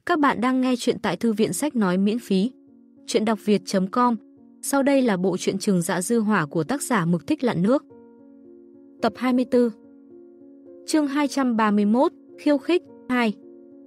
Các bạn đang nghe chuyện tại Thư viện Sách Nói miễn phí. Chuyện đọc việt.com. Sau đây là bộ truyện Trường Dạ Dư Hỏa của tác giả Mực Thích Lặn Nước. Tập 24. Chương 231, Khiêu khích 2.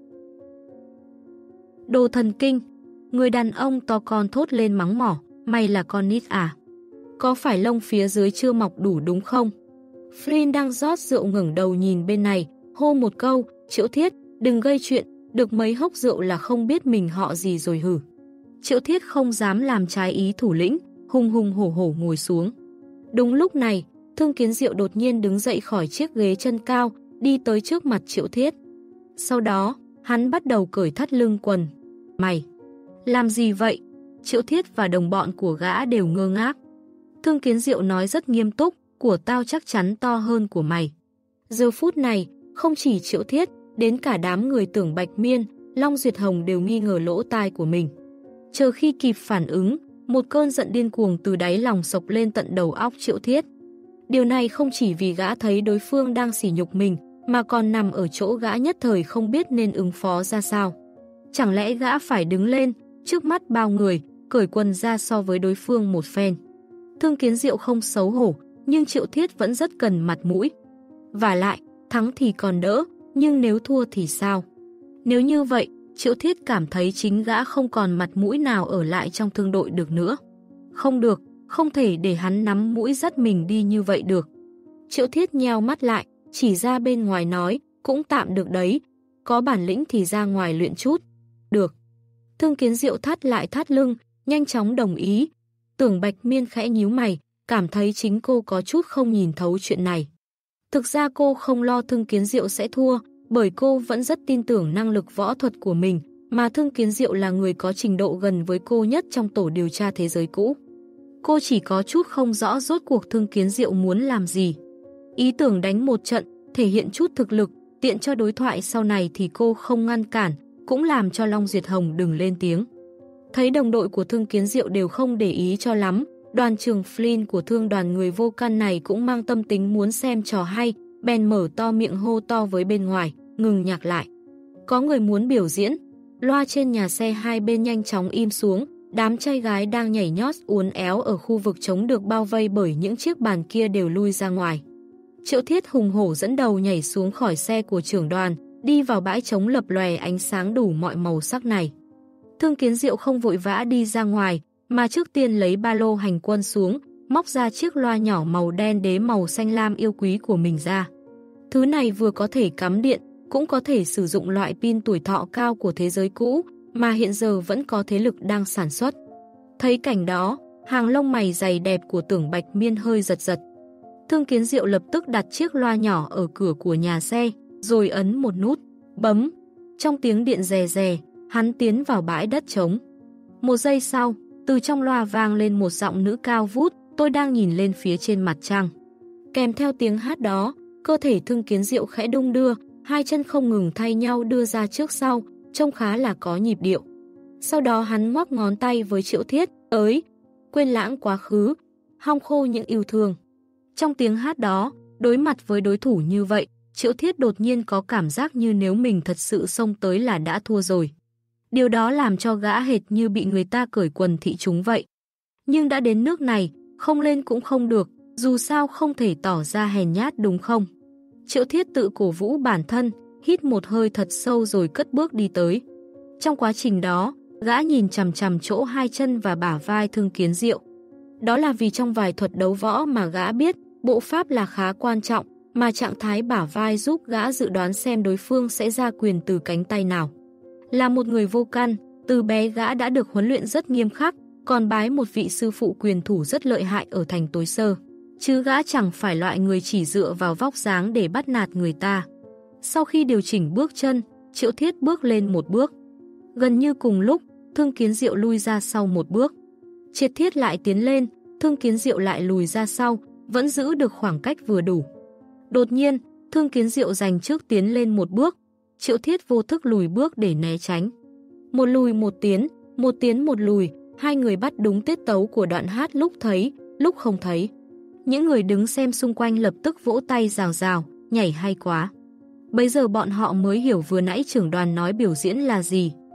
Đồ thần kinh. Người đàn ông to con thốt lên mắng mỏ, mày là con nít à? Có phải lông phía dưới chưa mọc đủ đúng không? Flynn đang rót rượu ngẩng đầu nhìn bên này, hô một câu, Triệu Thiết, đừng gây chuyện, được mấy hốc rượu là không biết mình họ gì rồi hử. Triệu Thiết không dám làm trái ý thủ lĩnh, hùng hùng hổ hổ ngồi xuống. Đúng lúc này, Thương Kiến Diệu đột nhiên đứng dậy khỏi chiếc ghế chân cao, đi tới trước mặt Triệu Thiết. Sau đó, hắn bắt đầu cởi thắt lưng quần. Mày, làm gì vậy? Triệu Thiết và đồng bọn của gã đều ngơ ngác. Thương Kiến Diệu nói rất nghiêm túc, của tao chắc chắn to hơn của mày. Giờ phút này, không chỉ Triệu Thiết, đến cả đám người Tưởng Bạch Miên, Long Duyệt Hồng đều nghi ngờ lỗ tai của mình. Chờ khi kịp phản ứng, một cơn giận điên cuồng từ đáy lòng sộc lên tận đầu óc Triệu Thiết. Điều này không chỉ vì gã thấy đối phương đang sỉ nhục mình, mà còn nằm ở chỗ gã nhất thời không biết nên ứng phó ra sao. Chẳng lẽ gã phải đứng lên, trước mắt bao người, cởi quần ra so với đối phương một phen. Thương Kiến Diệu không xấu hổ, nhưng Triệu Thiết vẫn rất cần mặt mũi. Vả lại, thắng thì còn đỡ, nhưng nếu thua thì sao? Nếu như vậy, Triệu Thiết cảm thấy chính gã không còn mặt mũi nào ở lại trong thương đội được nữa. Không được, không thể để hắn nắm mũi dắt mình đi như vậy được. Triệu Thiết nheo mắt lại, chỉ ra bên ngoài nói, cũng tạm được đấy, có bản lĩnh thì ra ngoài luyện chút. Được. Thương Kiến Diệu thắt lại thắt lưng, nhanh chóng đồng ý. Tưởng Bạch Miên khẽ nhíu mày, cảm thấy chính cô có chút không nhìn thấu chuyện này. Thực ra cô không lo Thương Kiến Diệu sẽ thua, bởi cô vẫn rất tin tưởng năng lực võ thuật của mình, mà Thương Kiến Diệu là người có trình độ gần với cô nhất trong tổ điều tra thế giới cũ. Cô chỉ có chút không rõ rốt cuộc Thương Kiến Diệu muốn làm gì. Ý tưởng đánh một trận, thể hiện chút thực lực, tiện cho đối thoại sau này thì cô không ngăn cản, cũng làm cho Long Duyệt Hồng đừng lên tiếng. Thấy đồng đội của Thương Kiến Diệu đều không để ý cho lắm, đoàn trưởng Flynn của thương đoàn người vô căn này cũng mang tâm tính muốn xem trò hay, bèn mở to miệng hô to với bên ngoài, ngừng nhạc lại. Có người muốn biểu diễn. Loa trên nhà xe hai bên nhanh chóng im xuống, đám trai gái đang nhảy nhót uốn éo ở khu vực trống được bao vây bởi những chiếc bàn kia đều lui ra ngoài. Triệu Thiết hùng hổ dẫn đầu nhảy xuống khỏi xe của trưởng đoàn, đi vào bãi trống lập lòe ánh sáng đủ mọi màu sắc này. Thương Kiến Diệu không vội vã đi ra ngoài, mà trước tiên lấy ba lô hành quân xuống, móc ra chiếc loa nhỏ màu đen đế màu xanh lam yêu quý của mình ra. Thứ này vừa có thể cắm điện, cũng có thể sử dụng loại pin tuổi thọ cao của thế giới cũ, mà hiện giờ vẫn có thế lực đang sản xuất. Thấy cảnh đó, hàng lông mày dày đẹp của Tưởng Bạch Miên hơi giật giật. Thương Kiến Diệu lập tức đặt chiếc loa nhỏ ở cửa của nhà xe, rồi ấn một nút, bấm. Trong tiếng điện rè rè, hắn tiến vào bãi đất trống. Một giây sau, từ trong loa vang lên một giọng nữ cao vút, tôi đang nhìn lên phía trên mặt trăng. Kèm theo tiếng hát đó, cơ thể Thương Kiến Diệu khẽ đung đưa, hai chân không ngừng thay nhau đưa ra trước sau, trông khá là có nhịp điệu. Sau đó hắn ngoắc ngón tay với Triệu Thiết, ới, quên lãng quá khứ, hong khô những yêu thương. Trong tiếng hát đó, đối mặt với đối thủ như vậy, Triệu Thiết đột nhiên có cảm giác như nếu mình thật sự xông tới là đã thua rồi. Điều đó làm cho gã hệt như bị người ta cởi quần thị chúng vậy. Nhưng đã đến nước này, không lên cũng không được, dù sao không thể tỏ ra hèn nhát đúng không? Triệu Thiết tự cổ vũ bản thân, hít một hơi thật sâu rồi cất bước đi tới. Trong quá trình đó, gã nhìn chằm chằm chỗ hai chân và bả vai Thương Kiến Diệu. Đó là vì trong vài thuật đấu võ mà gã biết, bộ pháp là khá quan trọng, mà trạng thái bả vai giúp gã dự đoán xem đối phương sẽ ra quyền từ cánh tay nào. Là một người vô căn, từ bé gã đã được huấn luyện rất nghiêm khắc, còn bái một vị sư phụ quyền thủ rất lợi hại ở thành Tối Sơ. Chứ gã chẳng phải loại người chỉ dựa vào vóc dáng để bắt nạt người ta. Sau khi điều chỉnh bước chân, Triệu Thiết bước lên một bước. Gần như cùng lúc, Thương Kiến Diệu lui ra sau một bước. Triệt Thiết lại tiến lên, Thương Kiến Diệu lại lùi ra sau, vẫn giữ được khoảng cách vừa đủ. Đột nhiên, Thương Kiến Diệu giành trước tiến lên một bước. Triệu Thiết vô thức lùi bước để né tránh. Một lùi một tiến một lùi, hai người bắt đúng tiết tấu của đoạn hát lúc thấy, lúc không thấy. Những người đứng xem xung quanh lập tức vỗ tay rào rào, nhảy hay quá. Bây giờ bọn họ mới hiểu vừa nãy trưởng đoàn nói biểu diễn là gì.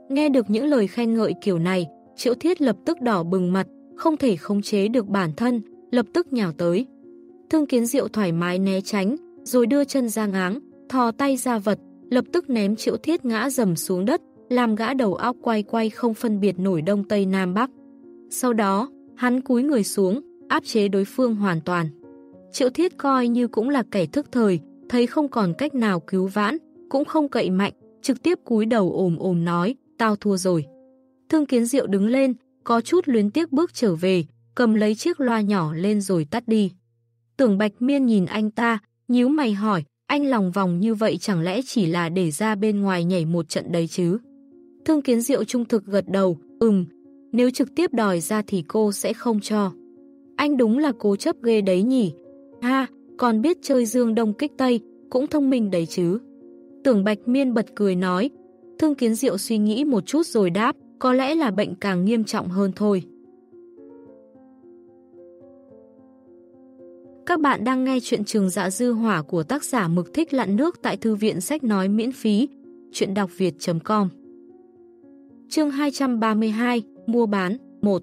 Nghe được những lời khen ngợi kiểu này, Triệu Thiết lập tức đỏ bừng mặt, không thể khống chế được bản thân, lập tức nhào tới. Thương Kiến Diệu thoải mái né tránh, rồi đưa chân ra ngáng, thò tay ra vật, lập tức ném Triệu Thiết ngã rầm xuống đất, làm gã đầu óc quay quay không phân biệt nổi đông tây nam bắc. Sau đó, hắn cúi người xuống, áp chế đối phương hoàn toàn. Triệu Thiết coi như cũng là kẻ thức thời, thấy không còn cách nào cứu vãn, cũng không cậy mạnh, trực tiếp cúi đầu ồm ồm nói, tao thua rồi. Thương Kiến Diệu đứng lên, có chút luyến tiếc bước trở về, cầm lấy chiếc loa nhỏ lên rồi tắt đi. Tưởng Bạch Miên nhìn anh ta, nhíu mày hỏi, anh lòng vòng như vậy chẳng lẽ chỉ là để ra bên ngoài nhảy một trận đấy chứ? Thương Kiến Diệu trung thực gật đầu, nếu trực tiếp đòi ra thì cô sẽ không cho. Anh đúng là cố chấp ghê đấy nhỉ? Ha, còn biết chơi dương đông kích tây, cũng thông minh đấy chứ. Tưởng Bạch Miên bật cười nói. Thương Kiến Diệu suy nghĩ một chút rồi đáp, có lẽ là bệnh càng nghiêm trọng hơn thôi. Các bạn đang nghe chuyện Trường Dạ Dư Hỏa của tác giả Mực Thích Lặn Nước tại Thư viện Sách Nói miễn phí, chuyện đọc việt.com. Chương 232, Mua bán, 1.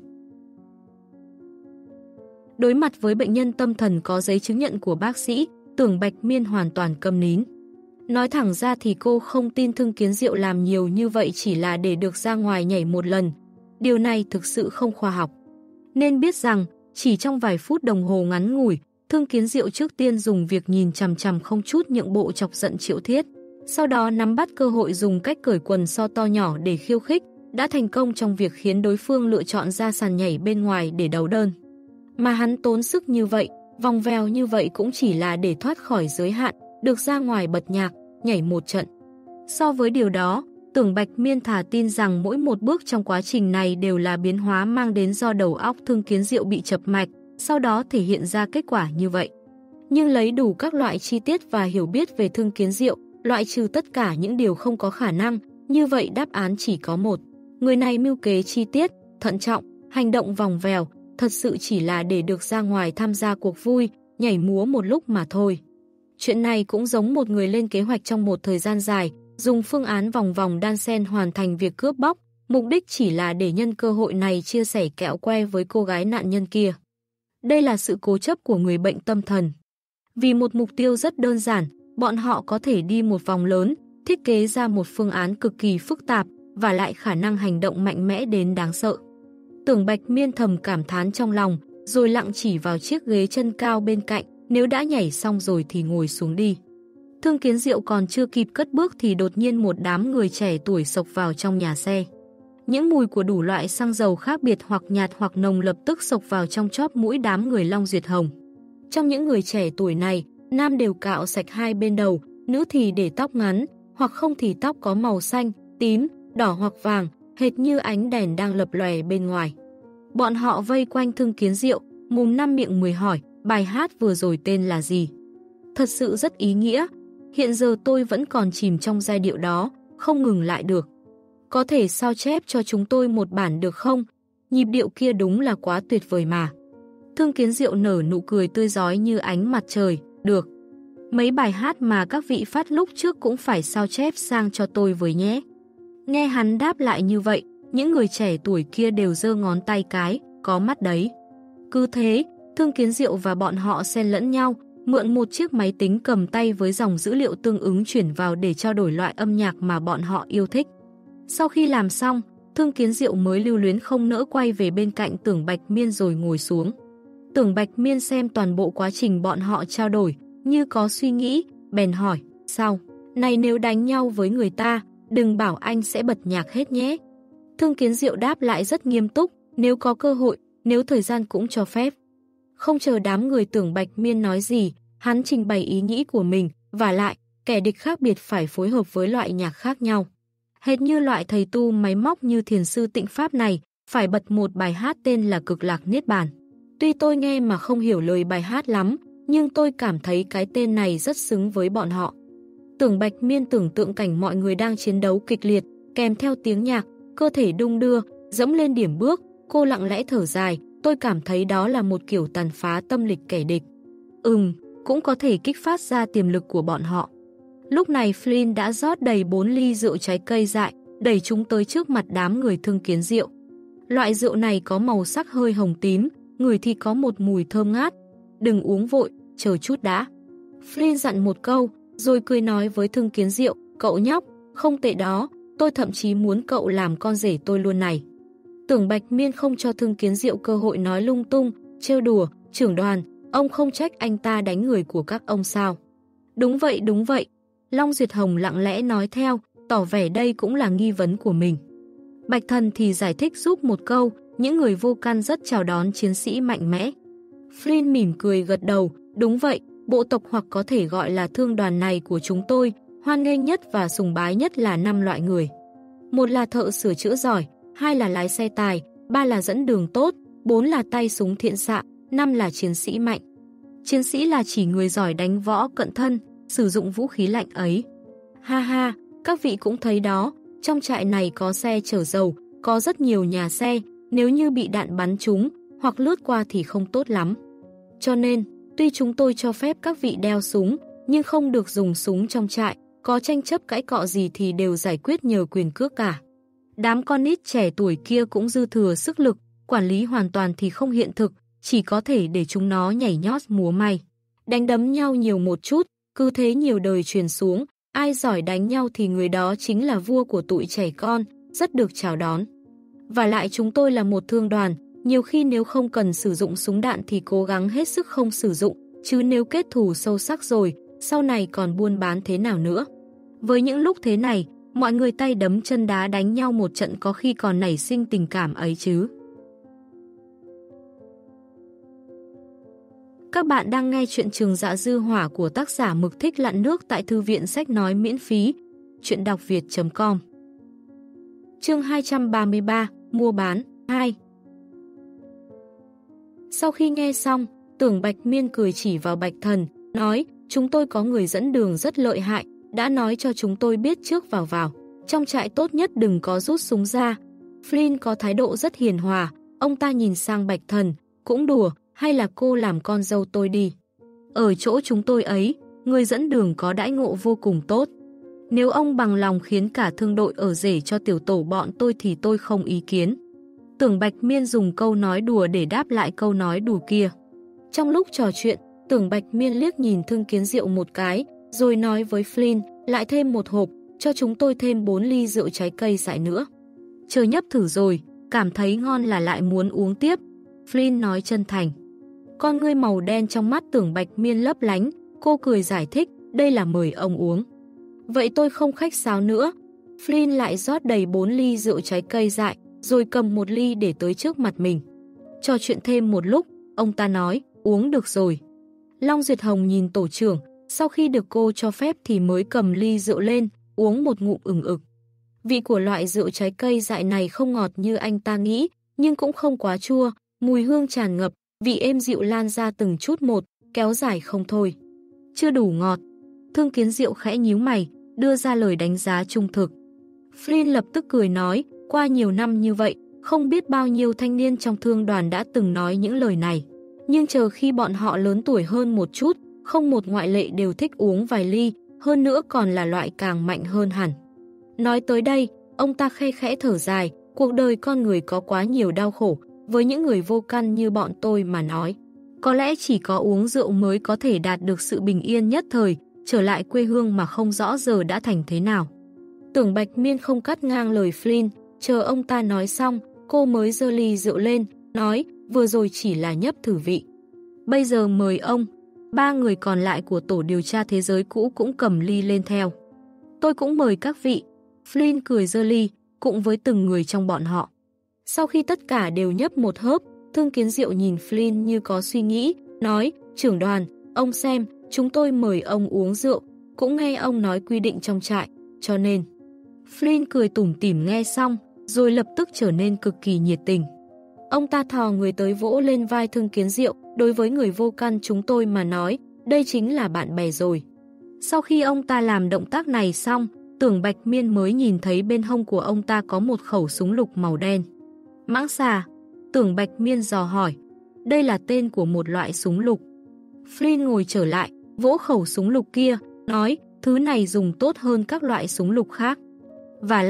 Đối mặt với bệnh nhân tâm thần có giấy chứng nhận của bác sĩ, Tưởng Bạch Miên hoàn toàn câm nín. Nói thẳng ra thì cô không tin Thương Kiến Diệu làm nhiều như vậy chỉ là để được ra ngoài nhảy một lần. Điều này thực sự không khoa học. Nên biết rằng, chỉ trong vài phút đồng hồ ngắn ngủi, Thương Kiến Diệu trước tiên dùng việc nhìn chằm chằm không chút nhượng bộ chọc giận Triệu Thiết. Sau đó nắm bắt cơ hội dùng cách cởi quần so to nhỏ để khiêu khích, đã thành công trong việc khiến đối phương lựa chọn ra sàn nhảy bên ngoài để đấu đơn. Mà hắn tốn sức như vậy, vòng vèo như vậy cũng chỉ là để thoát khỏi giới hạn, được ra ngoài bật nhạc, nhảy một trận. So với điều đó, Tưởng Bạch Miên thà tin rằng mỗi một bước trong quá trình này đều là biến hóa mang đến do đầu óc Thương Kiến Diệu bị chập mạch, sau đó thể hiện ra kết quả như vậy. Nhưng lấy đủ các loại chi tiết và hiểu biết về Thương Kiến Diệu, loại trừ tất cả những điều không có khả năng, như vậy đáp án chỉ có một. Người này mưu kế chi tiết, thận trọng, hành động vòng vèo, thật sự chỉ là để được ra ngoài tham gia cuộc vui, nhảy múa một lúc mà thôi. Chuyện này cũng giống một người lên kế hoạch trong một thời gian dài, dùng phương án vòng vòng đan xen hoàn thành việc cướp bóc, mục đích chỉ là để nhân cơ hội này chia sẻ kẹo que với cô gái nạn nhân kia. Đây là sự cố chấp của người bệnh tâm thần. Vì một mục tiêu rất đơn giản, bọn họ có thể đi một vòng lớn, thiết kế ra một phương án cực kỳ phức tạp và lại khả năng hành động mạnh mẽ đến đáng sợ. Tưởng Bạch Miên thầm cảm thán trong lòng, rồi lặng chỉ vào chiếc ghế chân cao bên cạnh, nếu đã nhảy xong rồi thì ngồi xuống đi. Thương Kiến Diệu còn chưa kịp cất bước thì đột nhiên một đám người trẻ tuổi xộc vào trong nhà xe. Những mùi của đủ loại xăng dầu khác biệt hoặc nhạt hoặc nồng lập tức xộc vào trong chóp mũi đám người Long Duyệt Hồng. Trong những người trẻ tuổi này, nam đều cạo sạch hai bên đầu, nữ thì để tóc ngắn, hoặc không thì tóc có màu xanh, tím, đỏ hoặc vàng, hệt như ánh đèn đang lập lòe bên ngoài. Bọn họ vây quanh Thương Kiến Diệu, mồm năm miệng mười hỏi, bài hát vừa rồi tên là gì? Thật sự rất ý nghĩa. Hiện giờ tôi vẫn còn chìm trong giai điệu đó, không ngừng lại được. Có thể sao chép cho chúng tôi một bản được không? Nhịp điệu kia đúng là quá tuyệt vời mà. Thương Kiến Diệu nở nụ cười tươi rói như ánh mặt trời, được. Mấy bài hát mà các vị phát lúc trước cũng phải sao chép sang cho tôi với nhé. Nghe hắn đáp lại như vậy, những người trẻ tuổi kia đều giơ ngón tay cái, có mắt đấy. Cứ thế, Thương Kiến Diệu và bọn họ xen lẫn nhau, mượn một chiếc máy tính cầm tay với dòng dữ liệu tương ứng chuyển vào để trao đổi loại âm nhạc mà bọn họ yêu thích. Sau khi làm xong, Thương Kiến Diệu mới lưu luyến không nỡ quay về bên cạnh Tưởng Bạch Miên rồi ngồi xuống. Tưởng Bạch Miên xem toàn bộ quá trình bọn họ trao đổi, như có suy nghĩ, bèn hỏi, sao? Này nếu đánh nhau với người ta, đừng bảo anh sẽ bật nhạc hết nhé. Thương Kiến Diệu đáp lại rất nghiêm túc, nếu có cơ hội, nếu thời gian cũng cho phép. Không chờ đám người Tưởng Bạch Miên nói gì, hắn trình bày ý nghĩ của mình, và lại, kẻ địch khác biệt phải phối hợp với loại nhạc khác nhau. Hệt như loại thầy tu máy móc như thiền sư Tịnh Pháp này, phải bật một bài hát tên là Cực Lạc Niết Bàn. Tuy tôi nghe mà không hiểu lời bài hát lắm, nhưng tôi cảm thấy cái tên này rất xứng với bọn họ. Tưởng Bạch Miên tưởng tượng cảnh mọi người đang chiến đấu kịch liệt, kèm theo tiếng nhạc, cơ thể đung đưa, dẫm lên điểm bước, cô lặng lẽ thở dài, tôi cảm thấy đó là một kiểu tàn phá tâm lịch kẻ địch. Cũng có thể kích phát ra tiềm lực của bọn họ. Lúc này Flynn đã rót đầy 4 ly rượu trái cây dại, đẩy chúng tới trước mặt đám người Thương Kiến Diệu. Loại rượu này có màu sắc hơi hồng tím, người thì có một mùi thơm ngát. Đừng uống vội, chờ chút đã. Flynn dặn một câu, rồi cười nói với Thương Kiến Diệu, cậu nhóc, không tệ đó, tôi thậm chí muốn cậu làm con rể tôi luôn này. Tưởng Bạch Miên không cho Thương Kiến Diệu cơ hội nói lung tung, trêu đùa, trưởng đoàn, ông không trách anh ta đánh người của các ông sao? Đúng vậy. Long Duyệt Hồng lặng lẽ nói theo, tỏ vẻ đây cũng là nghi vấn của mình. Bạch Thần thì giải thích giúp một câu, những người vô căn rất chào đón chiến sĩ mạnh mẽ. Flynn mỉm cười gật đầu, đúng vậy, bộ tộc hoặc có thể gọi là thương đoàn này của chúng tôi, hoan nghênh nhất và sùng bái nhất là 5 loại người. 1 là thợ sửa chữa giỏi, 2 là lái xe tài, 3 là dẫn đường tốt, 4 là tay súng thiện xạ, 5 là chiến sĩ mạnh. Chiến sĩ là chỉ người giỏi đánh võ cận thân, sử dụng vũ khí lạnh ấy. Ha ha, các vị cũng thấy đó, trong trại này có xe chở dầu, có rất nhiều nhà xe, nếu như bị đạn bắn trúng hoặc lướt qua thì không tốt lắm. Cho nên, tuy chúng tôi cho phép các vị đeo súng, nhưng không được dùng súng trong trại, có tranh chấp cãi cọ gì thì đều giải quyết nhờ quyền cước cả. Đám con nít trẻ tuổi kia cũng dư thừa sức lực, quản lý hoàn toàn thì không hiện thực, chỉ có thể để chúng nó nhảy nhót múa may. Đánh đấm nhau nhiều một chút, cứ thế nhiều đời truyền xuống, ai giỏi đánh nhau thì người đó chính là vua của tụi trẻ con, rất được chào đón. Và lại chúng tôi là một thương đoàn, nhiều khi nếu không cần sử dụng súng đạn thì cố gắng hết sức không sử dụng, chứ nếu kết thù sâu sắc rồi, sau này còn buôn bán thế nào nữa. Với những lúc thế này, mọi người tay đấm chân đá đánh nhau một trận có khi còn nảy sinh tình cảm ấy chứ. Các bạn đang nghe chuyện Trường Dạ Dư Hỏa của tác giả Mực Thích Lặn Nước tại Thư viện Sách Nói miễn phí, truyệnđọcviet.com. Chương 233, Mua bán 2. Sau khi nghe xong, Tưởng Bạch Miên cười chỉ vào Bạch Thần, nói, chúng tôi có người dẫn đường rất lợi hại, đã nói cho chúng tôi biết trước vào. Trong trại tốt nhất đừng có rút súng ra. Flynn có thái độ rất hiền hòa, ông ta nhìn sang Bạch Thần, cũng đùa, hay là cô làm con dâu tôi đi. Ở chỗ chúng tôi ấy, người dẫn đường có đãi ngộ vô cùng tốt. Nếu ông bằng lòng khiến cả thương đội ở rể cho tiểu tổ bọn tôi thì tôi không ý kiến. Tưởng Bạch Miên dùng câu nói đùa để đáp lại câu nói đùa kia. Trong lúc trò chuyện, Tưởng Bạch Miên liếc nhìn Thương Kiến Diệu một cái, rồi nói với Flynn, lại thêm một hộp, cho chúng tôi thêm 4 ly rượu trái cây dại nữa. Chờ nhấp thử rồi, cảm thấy ngon là lại muốn uống tiếp. Flynn nói chân thành. Con ngươi màu đen trong mắt Tưởng Bạch Miên lấp lánh, cô cười giải thích, đây là mời ông uống. Vậy tôi không khách sáo nữa. Flynn lại rót đầy 4 ly rượu trái cây dại, rồi cầm 1 ly để tới trước mặt mình. Trò chuyện thêm một lúc, ông ta nói, uống được rồi. Long Duyệt Hồng nhìn tổ trưởng, sau khi được cô cho phép thì mới cầm ly rượu lên, uống một ngụm ừng ực. Vị của loại rượu trái cây dại này không ngọt như anh ta nghĩ, nhưng cũng không quá chua, mùi hương tràn ngập, vị êm dịu lan ra từng chút một, kéo dài không thôi. Chưa đủ ngọt. Thương Kiến Diệu khẽ nhíu mày, đưa ra lời đánh giá trung thực. Flynn lập tức cười nói, qua nhiều năm như vậy, không biết bao nhiêu thanh niên trong thương đoàn đã từng nói những lời này. Nhưng chờ khi bọn họ lớn tuổi hơn một chút, không một ngoại lệ đều thích uống vài ly, hơn nữa còn là loại càng mạnh hơn hẳn. Nói tới đây, ông ta khe khẽ thở dài, cuộc đời con người có quá nhiều đau khổ, với những người vô căn như bọn tôi mà nói. Có lẽ chỉ có uống rượu mới có thể đạt được sự bình yên nhất thời, trở lại quê hương mà không rõ giờ đã thành thế nào. Tưởng Bạch Miên không cắt ngang lời Flynn, chờ ông ta nói xong, cô mới giơ ly rượu lên, nói, vừa rồi chỉ là nhấp thử vị. Bây giờ mời ông. 3 người còn lại của tổ điều tra thế giới cũ cũng cầm ly lên theo. Tôi cũng mời các vị. Flynn cười giơ ly, cùng với từng người trong bọn họ. Sau khi tất cả đều nhấp một hớp, Thương Kiến Diệu nhìn Flynn như có suy nghĩ, nói, trưởng đoàn, ông xem, chúng tôi mời ông uống rượu, cũng nghe ông nói quy định trong trại, cho nên. Flynn cười tủm tỉm nghe xong, rồi lập tức trở nên cực kỳ nhiệt tình. Ông ta thò người tới vỗ lên vai Thương Kiến Diệu, đối với người vô căn chúng tôi mà nói, đây chính là bạn bè rồi. Sau khi ông ta làm động tác này xong, Tưởng Bạch Miên mới nhìn thấy bên hông của ông ta có một khẩu súng lục màu đen. Mãng xà, Tưởng Bạch Miên dò hỏi, đây là tên của một loại súng lục. Flynn ngồi trở lại, vỗ khẩu súng lục kia, nói, thứ này dùng tốt hơn các loại súng lục khác. Và lại,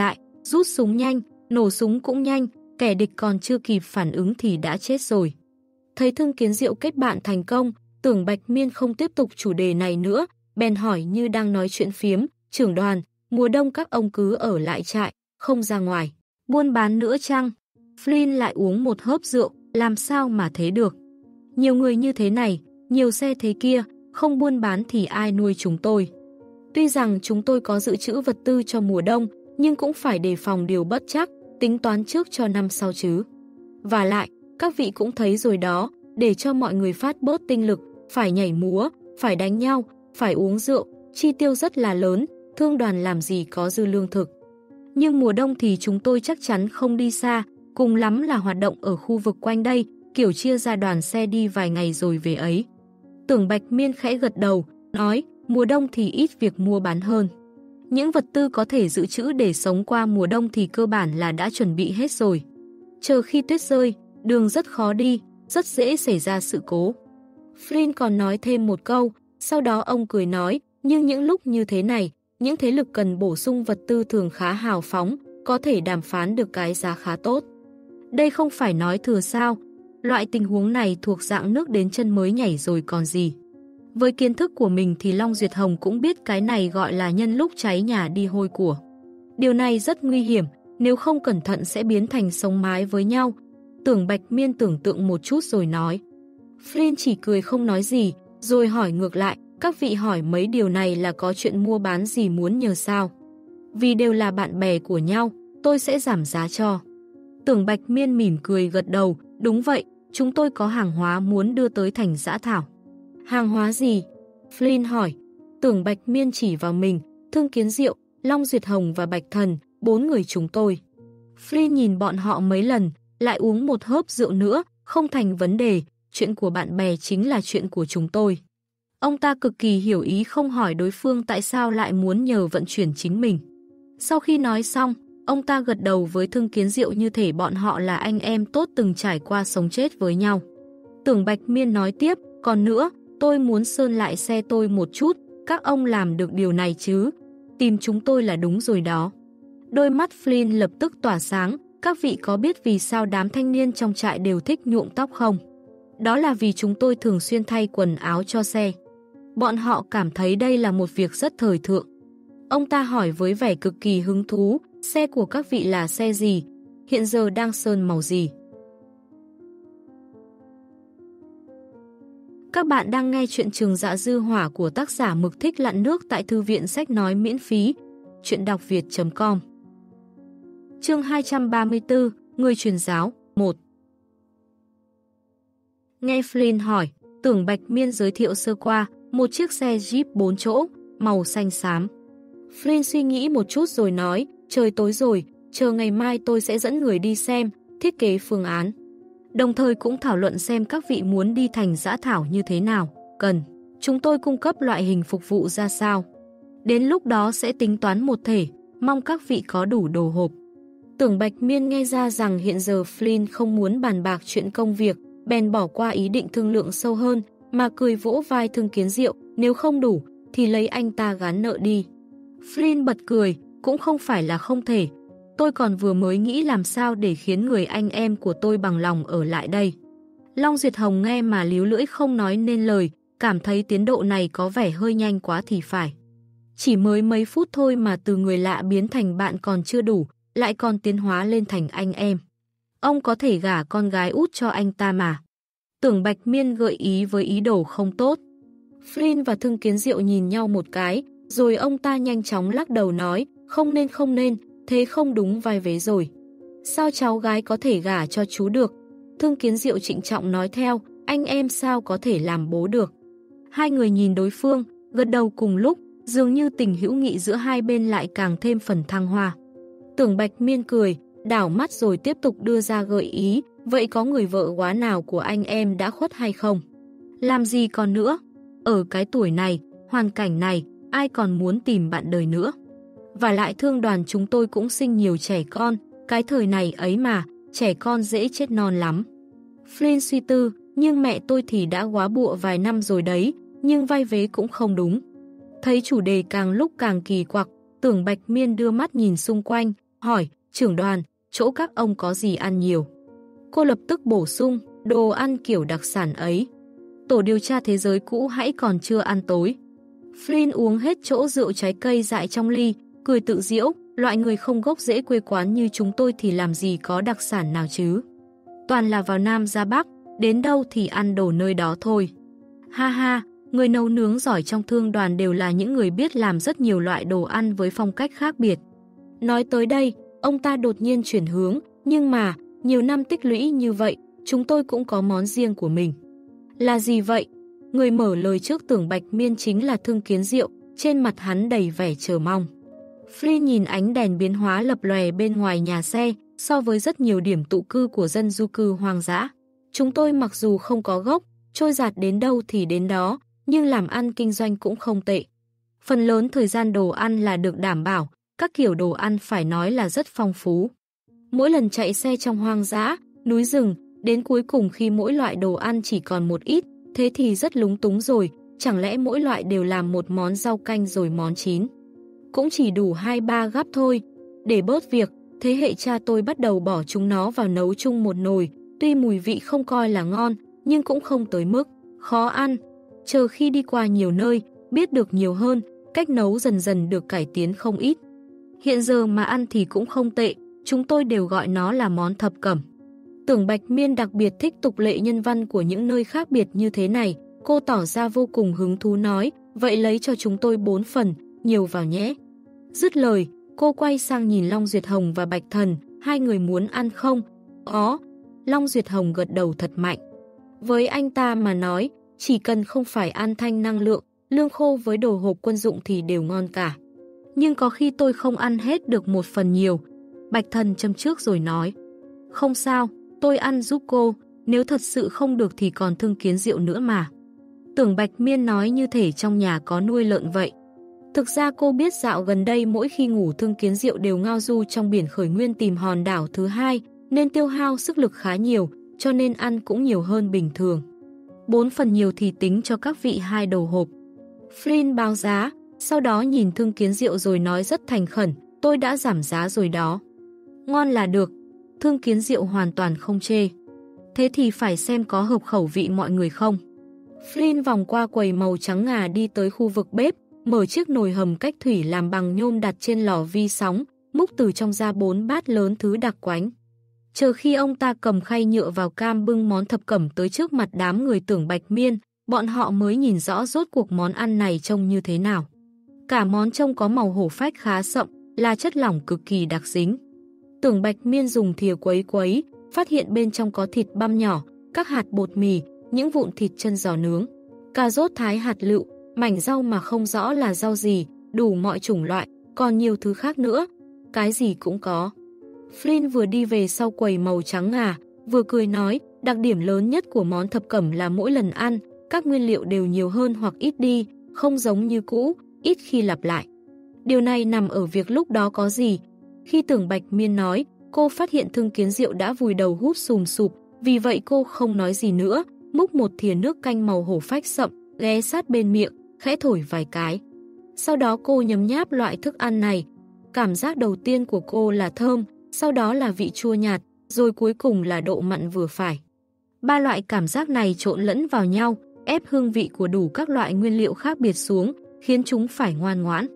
Rút súng nhanh, nổ súng cũng nhanh, kẻ địch còn chưa kịp phản ứng thì đã chết rồi. Thấy Thương Kiến Diệu kết bạn thành công, Tưởng Bạch Miên không tiếp tục chủ đề này nữa, bèn hỏi như đang nói chuyện phiếm, trưởng đoàn, mùa đông các ông cứ ở lại trại, không ra ngoài. Buôn bán nữa chăng? Flynn lại uống một hớp rượu, làm sao mà thế được? Nhiều người như thế này, nhiều xe thế kia, không buôn bán thì ai nuôi chúng tôi? Tuy rằng chúng tôi có dự trữ vật tư cho mùa đông, nhưng cũng phải đề phòng điều bất trắc, tính toán trước cho năm sau chứ. Và lại, các vị cũng thấy rồi đó, để cho mọi người phát bớt tinh lực, phải nhảy múa, phải đánh nhau, phải uống rượu, chi tiêu rất là lớn, thương đoàn làm gì có dư lương thực. Nhưng mùa đông thì chúng tôi chắc chắn không đi xa, cùng lắm là hoạt động ở khu vực quanh đây, kiểu chia ra đoàn xe đi vài ngày rồi về ấy. Tưởng Bạch Miên khẽ gật đầu, nói, mùa đông thì ít việc mua bán hơn. Những vật tư có thể dự trữ để sống qua mùa đông thì cơ bản là đã chuẩn bị hết rồi. Chờ khi tuyết rơi, đường rất khó đi, rất dễ xảy ra sự cố. Flynn còn nói thêm một câu, sau đó ông cười nói, nhưng những lúc như thế này, những thế lực cần bổ sung vật tư thường khá hào phóng, có thể đàm phán được cái giá khá tốt. Đây không phải nói thừa sao, loại tình huống này thuộc dạng nước đến chân mới nhảy rồi còn gì. Với kiến thức của mình thì Long Duyệt Hồng cũng biết cái này gọi là nhân lúc cháy nhà đi hôi của. Điều này rất nguy hiểm, nếu không cẩn thận sẽ biến thành sống mái với nhau. Tưởng Bạch Miên tưởng tượng một chút rồi nói. Flynn chỉ cười không nói gì, rồi hỏi ngược lại, các vị hỏi mấy điều này là có chuyện mua bán gì muốn nhờ sao? Vì đều là bạn bè của nhau, tôi sẽ giảm giá cho. Tưởng Bạch Miên mỉm cười gật đầu, đúng vậy, chúng tôi có hàng hóa muốn đưa tới thành Dã Thảo. Hàng hóa gì? Flynn hỏi. Tưởng Bạch Miên chỉ vào mình, Thương Kiến Diệu, Long Duyệt Hồng và Bạch Thần, 4 người chúng tôi. Flynn nhìn bọn họ mấy lần, lại uống một hớp rượu nữa, không thành vấn đề, chuyện của bạn bè chính là chuyện của chúng tôi. Ông ta cực kỳ hiểu ý không hỏi đối phương tại sao lại muốn nhờ vận chuyển chính mình. Sau khi nói xong, ông ta gật đầu với Thương Kiến Diệu như thể bọn họ là anh em tốt từng trải qua sống chết với nhau. Tưởng Bạch Miên nói tiếp, còn nữa, tôi muốn sơn lại xe tôi một chút, các ông làm được điều này chứ? Tìm chúng tôi là đúng rồi đó. Đôi mắt Flynn lập tức tỏa sáng, các vị có biết vì sao đám thanh niên trong trại đều thích nhuộm tóc không? Đó là vì chúng tôi thường xuyên thay quần áo cho xe. Bọn họ cảm thấy đây là một việc rất thời thượng. Ông ta hỏi với vẻ cực kỳ hứng thú, xe của các vị là xe gì? Hiện giờ đang sơn màu gì? Các bạn đang nghe chuyện Trường Dạ Dư Hỏa của tác giả Mực Thích Lặn Nước tại Thư viện Sách Nói miễn phí. Chuyện đọc việt.com. Chương 234, Người truyền giáo 1. Nghe Flynn hỏi, Tưởng Bạch Miên giới thiệu sơ qua, một chiếc xe Jeep 4 chỗ, màu xanh xám. Flynn suy nghĩ một chút rồi nói, trời tối rồi, chờ ngày mai tôi sẽ dẫn người đi xem, thiết kế phương án. Đồng thời cũng thảo luận xem các vị muốn đi thành Dã Thảo như thế nào, cần. Chúng tôi cung cấp loại hình phục vụ ra sao. Đến lúc đó sẽ tính toán một thể, mong các vị có đủ đồ hộp. Tưởng Bạch Miên nghe ra rằng hiện giờ Flynn không muốn bàn bạc chuyện công việc, bèn bỏ qua ý định thương lượng sâu hơn, mà cười vỗ vai Thương Kiến Diệu, nếu không đủ, thì lấy anh ta gán nợ đi. Flynn bật cười, cũng không phải là không thể. Tôi còn vừa mới nghĩ làm sao để khiến người anh em của tôi bằng lòng ở lại đây. Long Duyệt Hồng nghe mà líu lưỡi không nói nên lời, cảm thấy tiến độ này có vẻ hơi nhanh quá thì phải. Chỉ mới mấy phút thôi mà từ người lạ biến thành bạn còn chưa đủ, lại còn tiến hóa lên thành anh em. Ông có thể gả con gái út cho anh ta mà. Tưởng Bạch Miên gợi ý với ý đồ không tốt. Flynn và Thương Kiến Diệu nhìn nhau một cái, rồi ông ta nhanh chóng lắc đầu nói, không nên, thế không đúng vai vế rồi. Sao cháu gái có thể gả cho chú được? Thương Kiến Diệu trịnh trọng nói theo, anh em sao có thể làm bố được? Hai người nhìn đối phương, gật đầu cùng lúc, dường như tình hữu nghị giữa hai bên lại càng thêm phần thăng hoa. Tưởng Bạch Miên cười, đảo mắt rồi tiếp tục đưa ra gợi ý, vậy có người vợ quá nào của anh em đã khuất hay không? Làm gì còn nữa? Ở cái tuổi này, hoàn cảnh này, ai còn muốn tìm bạn đời nữa? Và lại thương đoàn chúng tôi cũng sinh nhiều trẻ con, cái thời này ấy mà, trẻ con dễ chết non lắm. Flynn suy tư, nhưng mẹ tôi thì đã góa bụa vài năm rồi đấy, nhưng vai vế cũng không đúng. Thấy chủ đề càng lúc càng kỳ quặc, Tưởng Bạch Miên đưa mắt nhìn xung quanh, hỏi, trưởng đoàn, chỗ các ông có gì ăn nhiều. Cô lập tức bổ sung, đồ ăn kiểu đặc sản ấy. Tổ điều tra thế giới cũ hãy còn chưa ăn tối. Flynn uống hết chỗ rượu trái cây dại trong ly, cười tự giễu, loại người không gốc rễ quê quán như chúng tôi thì làm gì có đặc sản nào chứ. Toàn là vào Nam ra Bắc, đến đâu thì ăn đồ nơi đó thôi. Ha ha, người nấu nướng giỏi trong thương đoàn đều là những người biết làm rất nhiều loại đồ ăn với phong cách khác biệt. Nói tới đây, ông ta đột nhiên chuyển hướng, nhưng mà, nhiều năm tích lũy như vậy, chúng tôi cũng có món riêng của mình. Là gì vậy? Người mở lời trước Tưởng Bạch Miên chính là Thương Kiến Diệu, trên mặt hắn đầy vẻ chờ mong. Flynn nhìn ánh đèn biến hóa lập lòe bên ngoài nhà xe, so với rất nhiều điểm tụ cư của dân du cư hoang dã. Chúng tôi mặc dù không có gốc, trôi giạt đến đâu thì đến đó, nhưng làm ăn kinh doanh cũng không tệ. Phần lớn thời gian đồ ăn là được đảm bảo, các kiểu đồ ăn phải nói là rất phong phú. Mỗi lần chạy xe trong hoang dã, núi rừng, đến cuối cùng khi mỗi loại đồ ăn chỉ còn một ít, thế thì rất lúng túng rồi, chẳng lẽ mỗi loại đều làm một món rau canh rồi món chín. Cũng chỉ đủ 2-3 gắp thôi. Để bớt việc, thế hệ cha tôi bắt đầu bỏ chúng nó vào nấu chung một nồi, tuy mùi vị không coi là ngon, nhưng cũng không tới mức khó ăn. Chờ khi đi qua nhiều nơi, biết được nhiều hơn, cách nấu dần dần được cải tiến không ít. Hiện giờ mà ăn thì cũng không tệ, chúng tôi đều gọi nó là món thập cẩm. Tưởng Bạch Miên đặc biệt thích tục lệ nhân văn của những nơi khác biệt như thế này, cô tỏ ra vô cùng hứng thú nói, vậy lấy cho chúng tôi 4 phần, nhiều vào nhé. Dứt lời, cô quay sang nhìn Long Duyệt Hồng và Bạch Thần, hai người muốn ăn không? Có. Long Duyệt Hồng gật đầu thật mạnh. Với anh ta mà nói, chỉ cần không phải ăn thanh năng lượng, lương khô với đồ hộp quân dụng thì đều ngon cả. Nhưng có khi tôi không ăn hết được 1 phần nhiều. Bạch Thần châm trước rồi nói. Không sao, tôi ăn giúp cô, nếu thật sự không được thì còn Thương Kiến Diệu nữa mà. Tưởng Bạch Miên nói như thể trong nhà có nuôi lợn vậy. Thực ra cô biết dạo gần đây mỗi khi ngủ Thương Kiến Diệu đều ngao du trong biển khởi nguyên tìm hòn đảo thứ hai, nên tiêu hao sức lực khá nhiều, cho nên ăn cũng nhiều hơn bình thường. 4 phần nhiều thì tính cho các vị 2 đồ hộp. Flynn báo giá, sau đó nhìn Thương Kiến Diệu rồi nói rất thành khẩn, tôi đã giảm giá rồi đó. Ngon là được. Thương Kiến Diệu hoàn toàn không chê. Thế thì phải xem có hợp khẩu vị mọi người không. Flynn vòng qua quầy màu trắng ngà đi tới khu vực bếp, mở chiếc nồi hầm cách thủy làm bằng nhôm đặt trên lò vi sóng, múc từ trong ra 4 bát lớn thứ đặc quánh. Chờ khi ông ta cầm khay nhựa vào cam bưng món thập cẩm tới trước mặt đám người Tưởng Bạch Miên, bọn họ mới nhìn rõ rốt cuộc món ăn này trông như thế nào. Cả món trông có màu hổ phách khá sậm, là chất lỏng cực kỳ đặc dính. Tưởng Bạch Miên dùng thìa quấy quấy, phát hiện bên trong có thịt băm nhỏ, các hạt bột mì, những vụn thịt chân giò nướng, cà rốt thái hạt lựu, mảnh rau mà không rõ là rau gì, đủ mọi chủng loại, còn nhiều thứ khác nữa, cái gì cũng có. Flynn vừa đi về sau quầy màu trắng ngà, vừa cười nói, đặc điểm lớn nhất của món thập cẩm là mỗi lần ăn, các nguyên liệu đều nhiều hơn hoặc ít đi, không giống như cũ, ít khi lặp lại. Điều này nằm ở việc lúc đó có gì. Khi Tưởng Bạch Miên nói, cô phát hiện Thương Kiến Diệu đã vùi đầu hút sùm sụp, vì vậy cô không nói gì nữa, múc một thìa nước canh màu hổ phách sậm, ghé sát bên miệng, khẽ thổi vài cái. Sau đó cô nhấm nháp loại thức ăn này. Cảm giác đầu tiên của cô là thơm, sau đó là vị chua nhạt, rồi cuối cùng là độ mặn vừa phải. 3 loại cảm giác này trộn lẫn vào nhau, ép hương vị của đủ các loại nguyên liệu khác biệt xuống, khiến chúng phải ngoan ngoãn.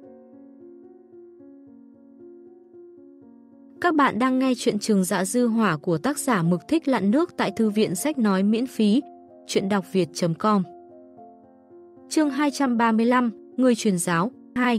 Các bạn đang nghe chuyện Trường Dạ Dư Hỏa của tác giả Mực Thích Lặn Nước tại Thư viện Sách Nói miễn phí, chuyện đọc việt.com. Chương 235, Người truyền giáo, 2.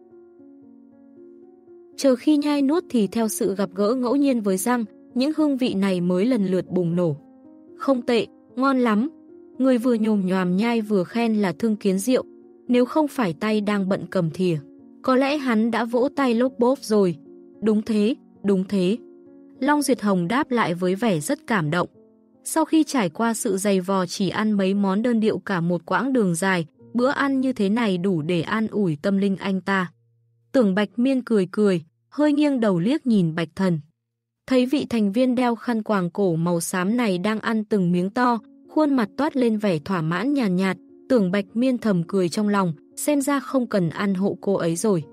Chờ khi nhai nuốt thì theo sự gặp gỡ ngẫu nhiên với răng, những hương vị này mới lần lượt bùng nổ. Không tệ, ngon lắm. Người vừa nhồm nhoàm nhai vừa khen là Thương Kiến Diệu, nếu không phải tay đang bận cầm thìa. Có lẽ hắn đã vỗ tay lốp bốp rồi. Đúng thế, đúng thế. Long Duyệt Hồng đáp lại với vẻ rất cảm động. Sau khi trải qua sự dày vò chỉ ăn mấy món đơn điệu cả một quãng đường dài, bữa ăn như thế này đủ để an ủi tâm linh anh ta. Tưởng Bạch Miên cười cười, hơi nghiêng đầu liếc nhìn Bạch Thần. Thấy vị thành viên đeo khăn quàng cổ màu xám này đang ăn từng miếng to, khuôn mặt toát lên vẻ thỏa mãn nhàn nhạt, Tưởng Bạch Miên thầm cười trong lòng, xem ra không cần ăn hộ cô ấy rồi.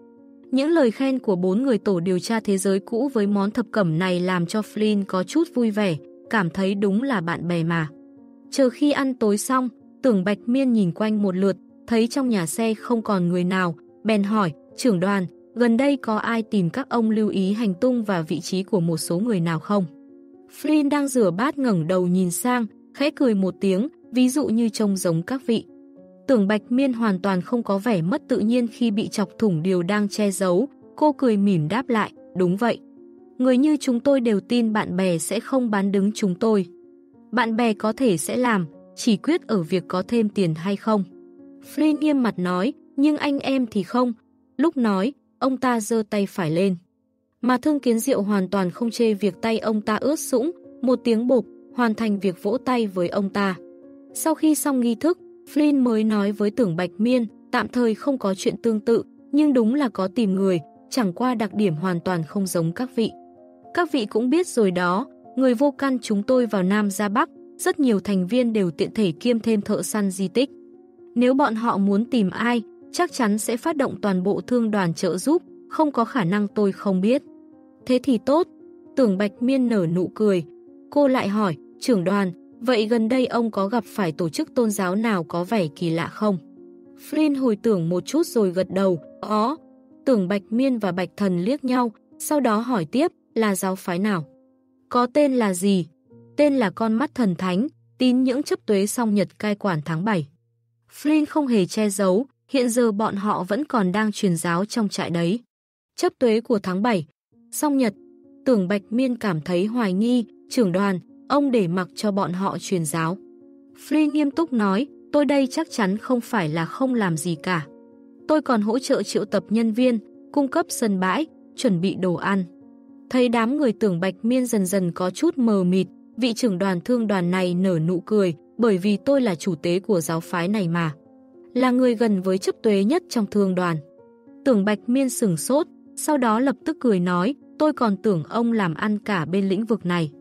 Những lời khen của 4 người tổ điều tra thế giới cũ với món thập cẩm này làm cho Flynn có chút vui vẻ, cảm thấy đúng là bạn bè mà. Chờ khi ăn tối xong, Tưởng Bạch Miên nhìn quanh một lượt, thấy trong nhà xe không còn người nào, bèn hỏi, trưởng đoàn, gần đây có ai tìm các ông lưu ý hành tung và vị trí của một số người nào không? Flynn đang rửa bát ngẩng đầu nhìn sang, khẽ cười một tiếng, ví dụ như trông giống các vị. Tưởng Bạch Miên hoàn toàn không có vẻ mất tự nhiên khi bị chọc thủng điều đang che giấu, cô cười mỉm đáp lại, đúng vậy. Người như chúng tôi đều tin bạn bè sẽ không bán đứng chúng tôi. Bạn bè có thể sẽ làm, chỉ quyết ở việc có thêm tiền hay không. Flynn nghiêm mặt nói, nhưng anh em thì không. Lúc nói, ông ta giơ tay phải lên. Mà Thương Kiến Diệu hoàn toàn không chê việc tay ông ta ướt sũng, một tiếng bộp, hoàn thành việc vỗ tay với ông ta. Sau khi xong nghi thức, Flynn mới nói với Tưởng Bạch Miên, tạm thời không có chuyện tương tự, nhưng đúng là có tìm người, chẳng qua đặc điểm hoàn toàn không giống các vị. Các vị cũng biết rồi đó, người vô căn chúng tôi vào Nam ra Bắc, rất nhiều thành viên đều tiện thể kiêm thêm thợ săn di tích. Nếu bọn họ muốn tìm ai, chắc chắn sẽ phát động toàn bộ thương đoàn trợ giúp, không có khả năng tôi không biết. Thế thì tốt, Tưởng Bạch Miên nở nụ cười. Cô lại hỏi, trưởng đoàn, vậy gần đây ông có gặp phải tổ chức tôn giáo nào có vẻ kỳ lạ không? Flynn hồi tưởng một chút rồi gật đầu, có. Tưởng Bạch Miên và Bạch Thần liếc nhau, sau đó hỏi tiếp, là giáo phái nào? Có tên là gì? Tên là Con Mắt Thần Thánh, tín những chấp tuế song nhật cai quản tháng 7. Flynn không hề che giấu, hiện giờ bọn họ vẫn còn đang truyền giáo trong trại đấy. Chấp tuế của tháng 7, song nhật. Tưởng Bạch Miên cảm thấy hoài nghi, trưởng đoàn, ông để mặc cho bọn họ truyền giáo. Flynn nghiêm túc nói, tôi đây chắc chắn không phải là không làm gì cả. Tôi còn hỗ trợ triệu tập nhân viên, cung cấp sân bãi, chuẩn bị đồ ăn. Thấy đám người Tưởng Bạch Miên dần dần có chút mờ mịt, vị trưởng đoàn thương đoàn này nở nụ cười, bởi vì tôi là chủ tế của giáo phái này mà. Là người gần với chấp tuế nhất trong thương đoàn. Tưởng Bạch Miên sửng sốt, sau đó lập tức cười nói, tôi còn tưởng ông làm ăn cả bên lĩnh vực này.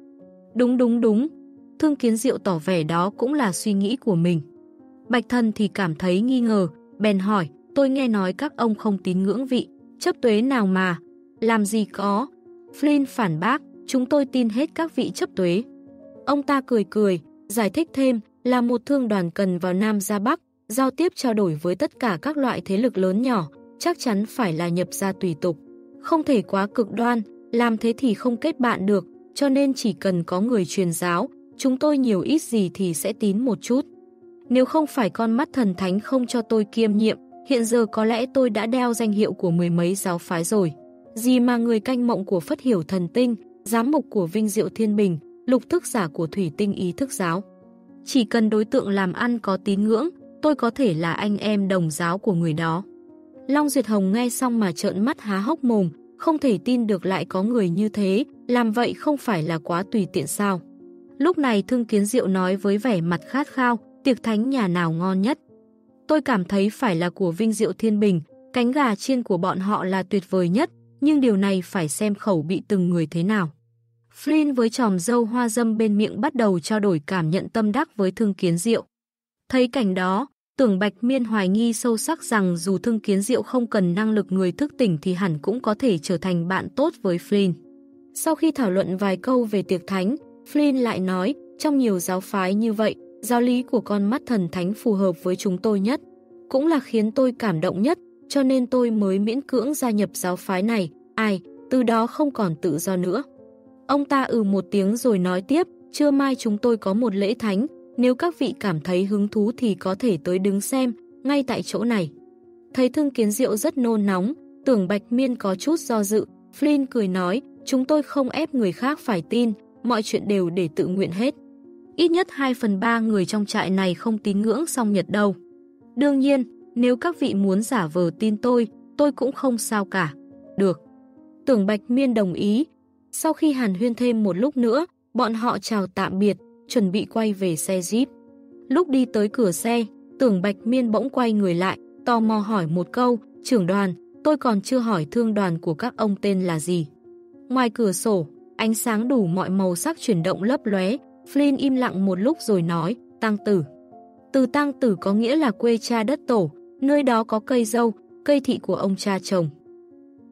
Đúng. Thương Kiến Diệu tỏ vẻ đó cũng là suy nghĩ của mình. Bạch Thần thì cảm thấy nghi ngờ, bèn hỏi, tôi nghe nói các ông không tín ngưỡng vị chấp tuế nào mà. Làm gì có. Flynn phản bác, chúng tôi tin hết các vị chấp tuế. Ông ta cười, giải thích thêm, là một thương đoàn cần vào Nam ra Bắc, giao tiếp trao đổi với tất cả các loại thế lực lớn nhỏ, chắc chắn phải là nhập gia tùy tục. Không thể quá cực đoan, làm thế thì không kết bạn được, cho nên chỉ cần có người truyền giáo, chúng tôi nhiều ít gì thì sẽ tín một chút. Nếu không phải Con Mắt Thần Thánh không cho tôi kiêm nhiệm, hiện giờ có lẽ tôi đã đeo danh hiệu của mười mấy giáo phái rồi. Gì mà người canh mộng của Phất Hiểu Thần Tinh, giám mục của Vinh Diệu Thiên Bình, lục thức giả của Thủy Tinh Ý Thức Giáo. Chỉ cần đối tượng làm ăn có tín ngưỡng, tôi có thể là anh em đồng giáo của người đó. Long Duyệt Hồng nghe xong mà trợn mắt há hốc mồm, không thể tin được lại có người như thế, làm vậy không phải là quá tùy tiện sao. Lúc này Thương Kiến Diệu nói với vẻ mặt khát khao, tiệc thánh nhà nào ngon nhất? Tôi cảm thấy phải là của Vinh Diệu Thiên Bình, cánh gà chiên của bọn họ là tuyệt vời nhất, nhưng điều này phải xem khẩu bị từng người thế nào. Flynn với chòm râu hoa dâm bên miệng bắt đầu trao đổi cảm nhận tâm đắc với Thương Kiến Diệu. Thấy cảnh đó, Tưởng Bạch Miên hoài nghi sâu sắc rằng dù Thương Kiến Diệu không cần năng lực người thức tỉnh thì hẳn cũng có thể trở thành bạn tốt với Flynn. Sau khi thảo luận vài câu về tiệc thánh, Flynn lại nói, trong nhiều giáo phái như vậy, giáo lý của Con Mắt Thần Thánh phù hợp với chúng tôi nhất, cũng là khiến tôi cảm động nhất, cho nên tôi mới miễn cưỡng gia nhập giáo phái này, từ đó không còn tự do nữa. Ông ta một tiếng rồi nói tiếp, trưa mai chúng tôi có một lễ thánh, nếu các vị cảm thấy hứng thú thì có thể tới đứng xem, ngay tại chỗ này. Thấy Thương Kiến Diệu rất nôn nóng, Tưởng Bạch Miên có chút do dự, Flynn cười nói, chúng tôi không ép người khác phải tin, mọi chuyện đều để tự nguyện hết. Ít nhất 2/3 người trong trại này không tín ngưỡng song nhật đâu. Đương nhiên, nếu các vị muốn giả vờ tin tôi cũng không sao cả. Được. Tưởng Bạch Miên đồng ý. Sau khi hàn huyên thêm một lúc nữa, bọn họ chào tạm biệt, chuẩn bị quay về xe Jeep. Lúc đi tới cửa xe, Tưởng Bạch Miên bỗng quay người lại, tò mò hỏi một câu, trưởng đoàn, tôi còn chưa hỏi thương đoàn của các ông tên là gì. Ngoài cửa sổ, ánh sáng đủ mọi màu sắc chuyển động lấp lóe, Flynn im lặng một lúc rồi nói, Tăng Tử. Từ Tăng Tử có nghĩa là quê cha đất tổ, nơi đó có cây dâu, cây thị của ông cha chồng.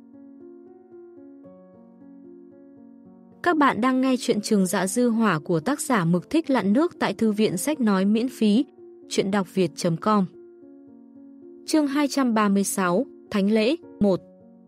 Các bạn đang nghe chuyện Trường Dạ Dư Hỏa của tác giả Mực Thích Lặn Nước tại thư viện sách nói miễn phí, chuyện đọc việt.com. Chương 236, Thánh lễ 1.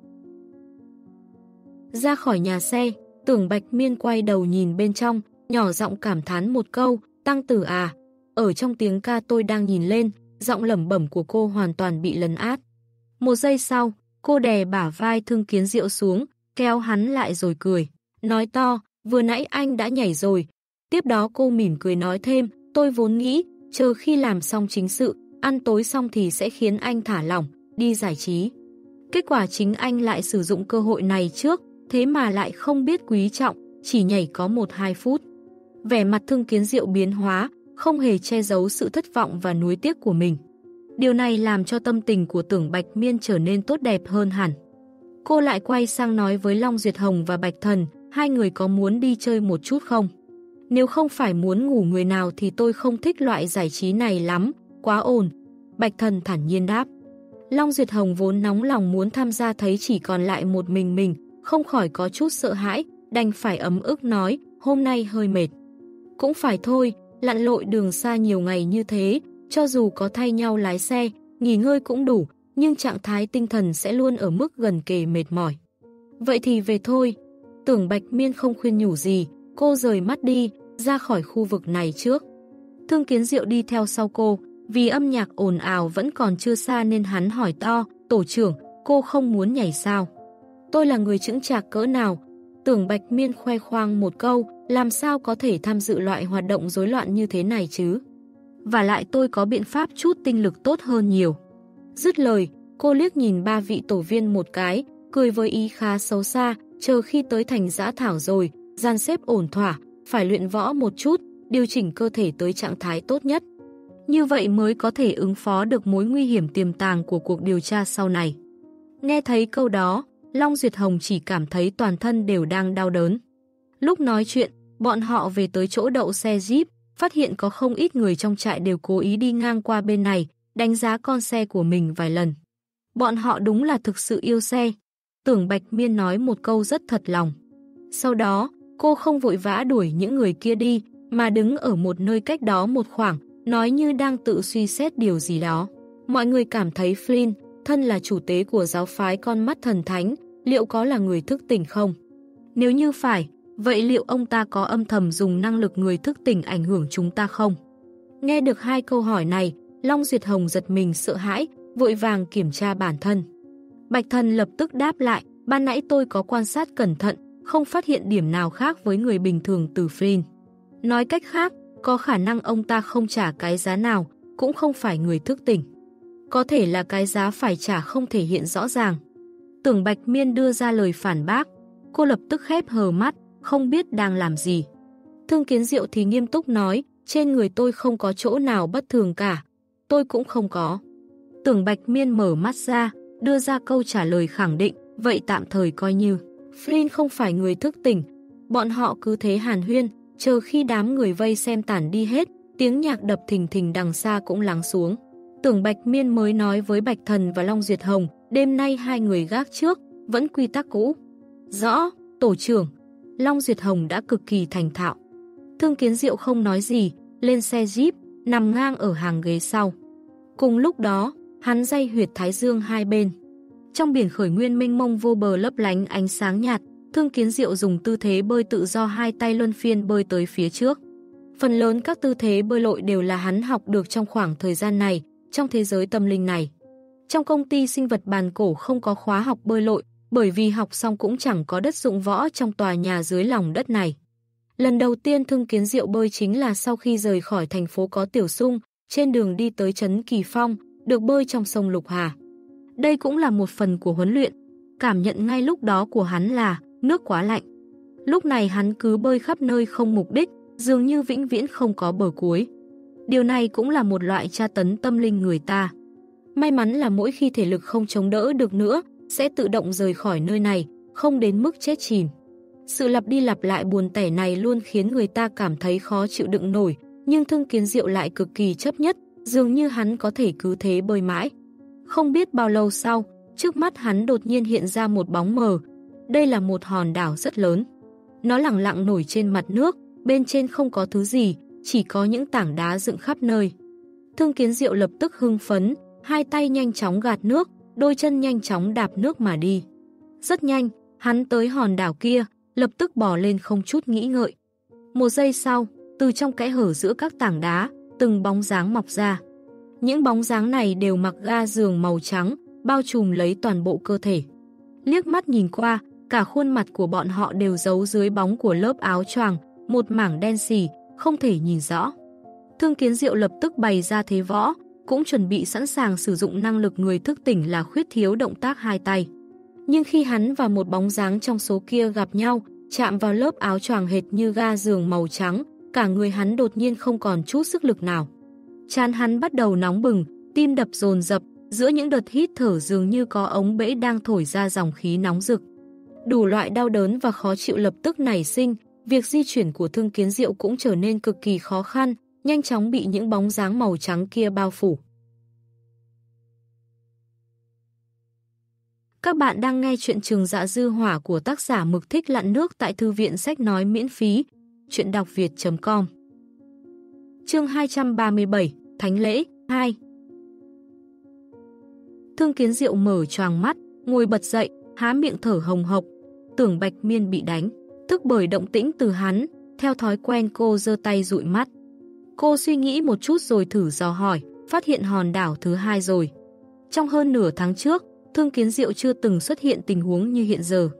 Ra khỏi nhà xe, Tưởng Bạch Miên quay đầu nhìn bên trong, nhỏ giọng cảm thán một câu, tăng tử à. Ở trong tiếng ca tôi đang nhìn lên, giọng lẩm bẩm của cô hoàn toàn bị lấn át. Một giây sau, cô đè bả vai Thương Kiến Diệu xuống, kéo hắn lại rồi cười. Nói to, vừa nãy anh đã nhảy rồi. Tiếp đó cô mỉm cười nói thêm, tôi vốn nghĩ, chờ khi làm xong chính sự, ăn tối xong thì sẽ khiến anh thả lỏng, đi giải trí. Kết quả chính anh lại sử dụng cơ hội này trước, thế mà lại không biết quý trọng, chỉ nhảy có 1-2 phút. Vẻ mặt Thương Kiến Diệu biến hóa, không hề che giấu sự thất vọng và nuối tiếc của mình. Điều này làm cho tâm tình của Tưởng Bạch Miên trở nên tốt đẹp hơn hẳn. Cô lại quay sang nói với Long Duyệt Hồng và Bạch Thần, hai người có muốn đi chơi một chút không? Nếu không phải muốn ngủ người nào thì tôi không thích loại giải trí này lắm, quá ồn. Bạch Thần thản nhiên đáp. Long Duyệt Hồng vốn nóng lòng muốn tham gia thấy chỉ còn lại một mình, không khỏi có chút sợ hãi, đành phải ấm ức nói, hôm nay hơi mệt. Cũng phải thôi, lặn lội đường xa nhiều ngày như thế, cho dù có thay nhau lái xe, nghỉ ngơi cũng đủ, nhưng trạng thái tinh thần sẽ luôn ở mức gần kề mệt mỏi. Vậy thì về thôi. Tưởng Bạch Miên không khuyên nhủ gì, cô rời mắt đi, ra khỏi khu vực này trước. Thương Kiến Diệu đi theo sau cô, vì âm nhạc ồn ào vẫn còn chưa xa nên hắn hỏi to, tổ trưởng, cô không muốn nhảy sao? Tôi là người chững chạc cỡ nào? Tưởng Bạch Miên khoe khoang một câu, làm sao có thể tham dự loại hoạt động rối loạn như thế này chứ? Và lại tôi có biện pháp chút tinh lực tốt hơn nhiều. Dứt lời, cô liếc nhìn ba vị tổ viên một cái, cười với ý khá xấu xa, chờ khi tới thành Dã Thảo rồi, dàn xếp ổn thỏa, phải luyện võ một chút, điều chỉnh cơ thể tới trạng thái tốt nhất. Như vậy mới có thể ứng phó được mối nguy hiểm tiềm tàng của cuộc điều tra sau này. Nghe thấy câu đó, Long Duyệt Hồng chỉ cảm thấy toàn thân đều đang đau đớn. Lúc nói chuyện, bọn họ về tới chỗ đậu xe Jeep, phát hiện có không ít người trong trại đều cố ý đi ngang qua bên này, đánh giá con xe của mình vài lần. Bọn họ đúng là thực sự yêu xe. Tưởng Bạch Miên nói một câu rất thật lòng. Sau đó, cô không vội vã đuổi những người kia đi, mà đứng ở một nơi cách đó một khoảng, nói như đang tự suy xét điều gì đó. Mọi người cảm thấy Flynn, thân là chủ tế của giáo phái con mắt thần thánh, liệu có là người thức tỉnh không? Nếu như phải, vậy liệu ông ta có âm thầm dùng năng lực người thức tỉnh ảnh hưởng chúng ta không? Nghe được hai câu hỏi này, Long Duyệt Hồng giật mình sợ hãi, vội vàng kiểm tra bản thân. Bạch Thần lập tức đáp lại, ban nãy tôi có quan sát cẩn thận, không phát hiện điểm nào khác với người bình thường từ Flynn. Nói cách khác, có khả năng ông ta không trả cái giá nào, cũng không phải người thức tỉnh. Có thể là cái giá phải trả không thể hiện rõ ràng. Tưởng Bạch Miên đưa ra lời phản bác, cô lập tức khép hờ mắt, không biết đang làm gì. Thương Kiến Diệu thì nghiêm túc nói, trên người tôi không có chỗ nào bất thường cả, tôi cũng không có. Tưởng Bạch Miên mở mắt ra, đưa ra câu trả lời khẳng định, vậy tạm thời coi như Flynn không phải người thức tỉnh. Bọn họ cứ thế hàn huyên, chờ khi đám người vây xem tản đi hết, tiếng nhạc đập thình thình đằng xa cũng lắng xuống. Tưởng Bạch Miên mới nói với Bạch Thần và Long Duyệt Hồng, đêm nay hai người gác trước, vẫn quy tắc cũ. Rõ, tổ trưởng. Long Duyệt Hồng đã cực kỳ thành thạo. Thương Kiến Diệu không nói gì, lên xe Jeep, nằm ngang ở hàng ghế sau. Cùng lúc đó, hắn day huyệt thái dương hai bên. Trong biển khởi nguyên mênh mông vô bờ lấp lánh ánh sáng nhạt, Thương Kiến Diệu dùng tư thế bơi tự do hai tay luân phiên bơi tới phía trước. Phần lớn các tư thế bơi lội đều là hắn học được trong khoảng thời gian này, trong thế giới tâm linh này. Trong công ty sinh vật bàn cổ không có khóa học bơi lội, bởi vì học xong cũng chẳng có đất dụng võ trong tòa nhà dưới lòng đất này. Lần đầu tiên Thương Kiến Diệu bơi chính là sau khi rời khỏi thành phố có Tiểu Sung, trên đường đi tới trấn Kỳ Phong, được bơi trong sông Lục Hà. Đây cũng là một phần của huấn luyện. Cảm nhận ngay lúc đó của hắn là nước quá lạnh. Lúc này hắn cứ bơi khắp nơi không mục đích, dường như vĩnh viễn không có bờ cuối. Điều này cũng là một loại tra tấn tâm linh người ta. May mắn là mỗi khi thể lực không chống đỡ được nữa, sẽ tự động rời khỏi nơi này, không đến mức chết chìm. Sự lặp đi lặp lại buồn tẻ này luôn khiến người ta cảm thấy khó chịu đựng nổi, nhưng Thương Kiến Diệu lại cực kỳ chấp nhất, dường như hắn có thể cứ thế bơi mãi. Không biết bao lâu sau, trước mắt hắn đột nhiên hiện ra một bóng mờ. Đây là một hòn đảo rất lớn. Nó lẳng lặng nổi trên mặt nước, bên trên không có thứ gì, chỉ có những tảng đá dựng khắp nơi. Thương Kiến Diệu lập tức hưng phấn, hai tay nhanh chóng gạt nước, đôi chân nhanh chóng đạp nước mà đi. Rất nhanh, hắn tới hòn đảo kia, lập tức bò lên không chút nghĩ ngợi. Một giây sau, từ trong kẽ hở giữa các tảng đá, từng bóng dáng mọc ra. Những bóng dáng này đều mặc ga giường màu trắng, bao trùm lấy toàn bộ cơ thể. Liếc mắt nhìn qua, cả khuôn mặt của bọn họ đều giấu dưới bóng của lớp áo choàng, một mảng đen xì, không thể nhìn rõ. Thương Kiến Diệu lập tức bày ra thế võ, cũng chuẩn bị sẵn sàng sử dụng năng lực người thức tỉnh là khuyết thiếu động tác hai tay. Nhưng khi hắn và một bóng dáng trong số kia gặp nhau, chạm vào lớp áo choàng hệt như ga giường màu trắng, cả người hắn đột nhiên không còn chút sức lực nào. Trán hắn bắt đầu nóng bừng, tim đập dồn dập, giữa những đợt hít thở dường như có ống bẫy đang thổi ra dòng khí nóng rực. Đủ loại đau đớn và khó chịu lập tức nảy sinh, việc di chuyển của Thương Kiến Diệu cũng trở nên cực kỳ khó khăn, nhanh chóng bị những bóng dáng màu trắng kia bao phủ. Các bạn đang nghe chuyện Trường Dạ Dư Hỏa của tác giả Mực Thích Lặn Nước tại Thư viện Sách Nói miễn phí, truyệnđọc.việt.com. Chương 237, Thánh lễ 2. Thương Kiến Diệu mở choàng mắt, ngồi bật dậy, há miệng thở hồng hộc. Tưởng Bạch Miên bị đánh, thức bởi động tĩnh từ hắn, theo thói quen cô giơ tay dụi mắt. Cô suy nghĩ một chút rồi thử dò hỏi, phát hiện hòn đảo thứ hai rồi. Trong hơn nửa tháng trước, Thương Kiến Diệu chưa từng xuất hiện tình huống như hiện giờ.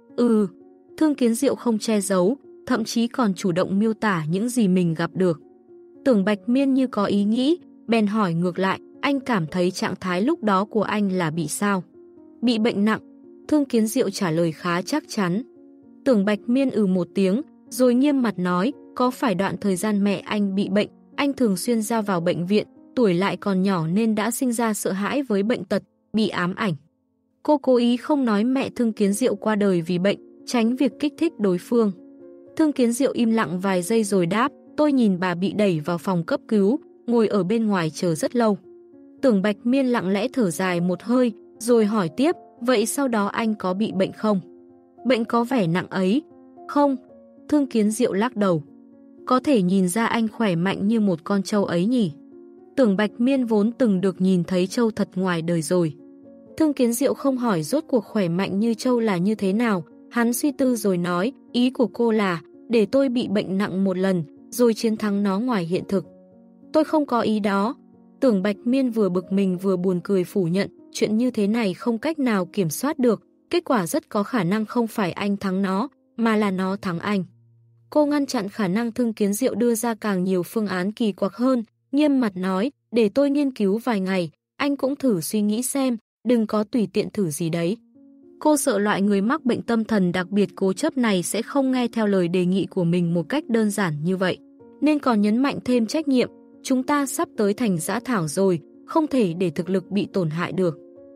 Thương Kiến Diệu không che giấu, thậm chí còn chủ động miêu tả những gì mình gặp được. Tưởng Bạch Miên như có ý nghĩ, bèn hỏi ngược lại, anh cảm thấy trạng thái lúc đó của anh là bị sao? Bị bệnh nặng. Thương Kiến Diệu trả lời khá chắc chắn. Tưởng Bạch Miên một tiếng, rồi nghiêm mặt nói, có phải đoạn thời gian mẹ anh bị bệnh, anh thường xuyên ra vào bệnh viện, tuổi lại còn nhỏ nên đã sinh ra sợ hãi với bệnh tật, bị ám ảnh. Cô cố ý không nói mẹ Thương Kiến Diệu qua đời vì bệnh, tránh việc kích thích đối phương. Thương Kiến Diệu im lặng vài giây rồi đáp, tôi nhìn bà bị đẩy vào phòng cấp cứu, ngồi ở bên ngoài chờ rất lâu. Tưởng Bạch Miên lặng lẽ thở dài một hơi, rồi hỏi tiếp, vậy sau đó anh có bị bệnh không? Bệnh có vẻ nặng ấy. Không. Thương Kiến Diệu lắc đầu. Có thể nhìn ra anh khỏe mạnh như một con trâu ấy nhỉ? Tưởng Bạch Miên vốn từng được nhìn thấy trâu thật ngoài đời rồi. Thương Kiến Diệu không hỏi rốt cuộc khỏe mạnh như trâu là như thế nào, hắn suy tư rồi nói, ý của cô là, để tôi bị bệnh nặng một lần, rồi chiến thắng nó ngoài hiện thực. Tôi không có ý đó. Tưởng Bạch Miên vừa bực mình vừa buồn cười phủ nhận, chuyện như thế này không cách nào kiểm soát được, kết quả rất có khả năng không phải anh thắng nó, mà là nó thắng anh. Cô ngăn chặn khả năng Thương Kiến Diệu đưa ra càng nhiều phương án kỳ quặc hơn, nghiêm mặt nói, để tôi nghiên cứu vài ngày, anh cũng thử suy nghĩ xem, đừng có tùy tiện thử gì đấy. Cô sợ loại người mắc bệnh tâm thần đặc biệt cố chấp này sẽ không nghe theo lời đề nghị của mình một cách đơn giản như vậy, nên còn nhấn mạnh thêm trách nhiệm, chúng ta sắp tới thành dã thảo rồi, không thể để thực lực bị tổn hại được.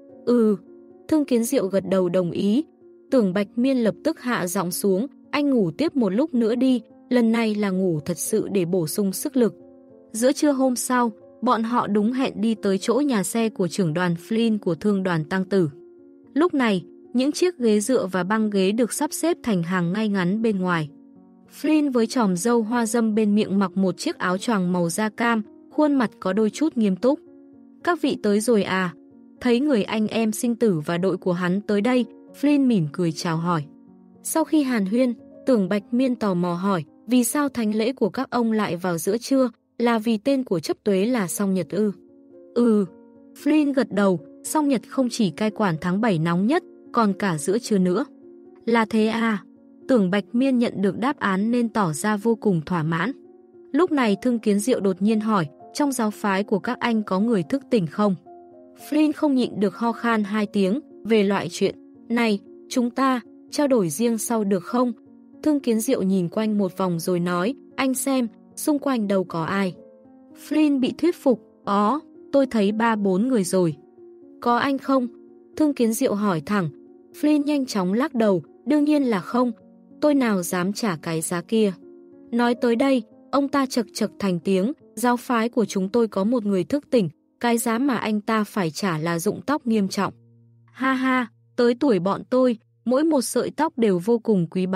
Thương Kiến Diệu gật đầu đồng ý. Tưởng Bạch Miên lập tức hạ giọng xuống, anh ngủ tiếp một lúc nữa đi, lần này là ngủ thật sự để bổ sung sức lực. Giữa trưa hôm sau, bọn họ đúng hẹn đi tới chỗ nhà xe của trưởng đoàn Flynn của thương đoàn Tăng Tử. Lúc này, những chiếc ghế dựa và băng ghế được sắp xếp thành hàng ngay ngắn bên ngoài. Flynn với chòm râu hoa dâm bên miệng mặc một chiếc áo choàng màu da cam, khuôn mặt có đôi chút nghiêm túc. Các vị tới rồi à? Thấy người anh em sinh tử và đội của hắn tới đây, Flynn mỉm cười chào hỏi. Sau khi hàn huyên, Tưởng Bạch Miên tò mò hỏi, vì sao thánh lễ của các ông lại vào giữa trưa, là vì tên của chấp tuế là Song Nhật ư? Flynn gật đầu, Song Nhật không chỉ cai quản tháng 7 nóng nhất, còn cả giữa trưa nữa. Là thế à? Tưởng Bạch Miên nhận được đáp án nên tỏ ra vô cùng thỏa mãn. Lúc này Thương Kiến Diệu đột nhiên hỏi, trong giáo phái của các anh có người thức tỉnh không? Flynn không nhịn được ho khan 2 tiếng, về loại chuyện này, chúng ta trao đổi riêng sau được không? Thương Kiến Diệu nhìn quanh một vòng rồi nói, anh xem, xung quanh đâu có ai. Flynn bị thuyết phục, tôi thấy 3-4 người rồi. Có anh không? Thương Kiến Diệu hỏi thẳng. Flynn nhanh chóng lắc đầu, đương nhiên là không, tôi nào dám trả cái giá kia. Nói tới đây, ông ta chật chật thành tiếng, giáo phái của chúng tôi có một người thức tỉnh, cái giá mà anh ta phải trả là rụng tóc nghiêm trọng. Ha ha, tới tuổi bọn tôi, mỗi một sợi tóc đều vô cùng quý báu,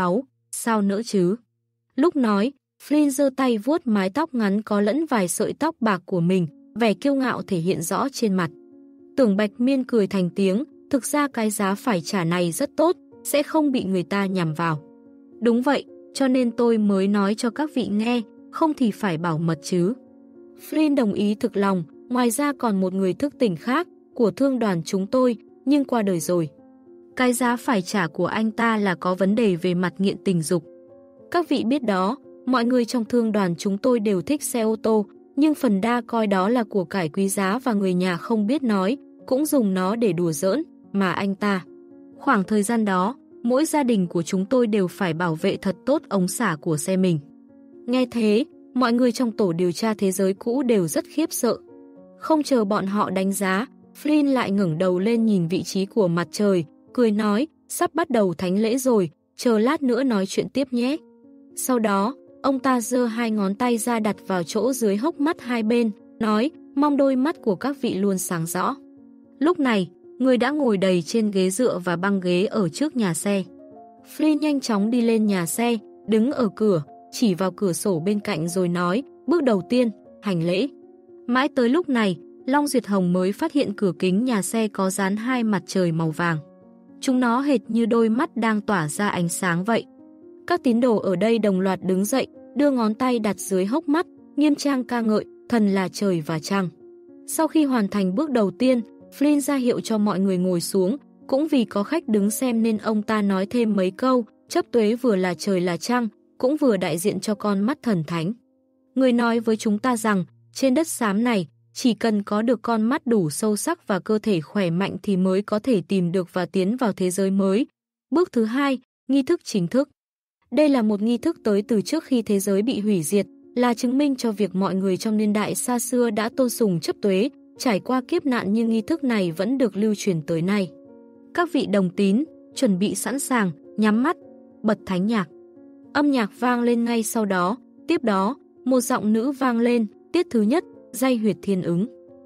sao nỡ chứ. Lúc nói, Flynn giơ tay vuốt mái tóc ngắn có lẫn vài sợi tóc bạc của mình, vẻ kiêu ngạo thể hiện rõ trên mặt. Tưởng Bạch Miên cười thành tiếng, thực ra cái giá phải trả này rất tốt, sẽ không bị người ta nhằm vào. Đúng vậy, cho nên tôi mới nói cho các vị nghe, không thì phải bảo mật chứ. Flynn đồng ý thực lòng, ngoài ra còn một người thức tỉnh khác, của thương đoàn chúng tôi, nhưng qua đời rồi. Cái giá phải trả của anh ta là có vấn đề về mặt nghiện tình dục. Các vị biết đó, mọi người trong thương đoàn chúng tôi đều thích xe ô tô, nhưng phần đa coi đó là của cải quý giá và người nhà không biết nói, cũng dùng nó để đùa giỡn, mà anh ta. Khoảng thời gian đó, mỗi gia đình của chúng tôi đều phải bảo vệ thật tốt ống xả của xe mình. Nghe thế, mọi người trong tổ điều tra thế giới cũ đều rất khiếp sợ. Không chờ bọn họ đánh giá, Flynn lại ngẩng đầu lên nhìn vị trí của mặt trời, cười nói, sắp bắt đầu thánh lễ rồi, chờ lát nữa nói chuyện tiếp nhé. Sau đó, ông ta giơ hai ngón tay ra đặt vào chỗ dưới hốc mắt hai bên, nói, mong đôi mắt của các vị luôn sáng rõ. Lúc này, người đã ngồi đầy trên ghế dựa và băng ghế ở trước nhà xe. Flynn nhanh chóng đi lên nhà xe, đứng ở cửa, chỉ vào cửa sổ bên cạnh rồi nói, bước đầu tiên, hành lễ. Mãi tới lúc này, Long Duyệt Hồng mới phát hiện cửa kính nhà xe có dán hai mặt trời màu vàng. Chúng nó hệt như đôi mắt đang tỏa ra ánh sáng vậy. Các tín đồ ở đây đồng loạt đứng dậy, đưa ngón tay đặt dưới hốc mắt, nghiêm trang ca ngợi, thần là trời và trăng. Sau khi hoàn thành bước đầu tiên, Flynn ra hiệu cho mọi người ngồi xuống, cũng vì có khách đứng xem nên ông ta nói thêm mấy câu, chấp tuế vừa là trời là trăng, cũng vừa đại diện cho con mắt thần thánh. Người nói với chúng ta rằng, trên đất xám này, chỉ cần có được con mắt đủ sâu sắc và cơ thể khỏe mạnh thì mới có thể tìm được và tiến vào thế giới mới. Bước thứ hai, nghi thức chính thức. Đây là một nghi thức tới từ trước khi thế giới bị hủy diệt, là chứng minh cho việc mọi người trong niên đại xa xưa đã tôn sùng chấp tuế, trải qua kiếp nạn nhưng nghi thức này vẫn được lưu truyền tới nay. Các vị đồng tín, chuẩn bị sẵn sàng, nhắm mắt, bật thánh nhạc. Âm nhạc vang lên ngay sau đó, tiếp đó, một giọng nữ vang lên, tiết thứ nhất, day huyệt thiên ứng.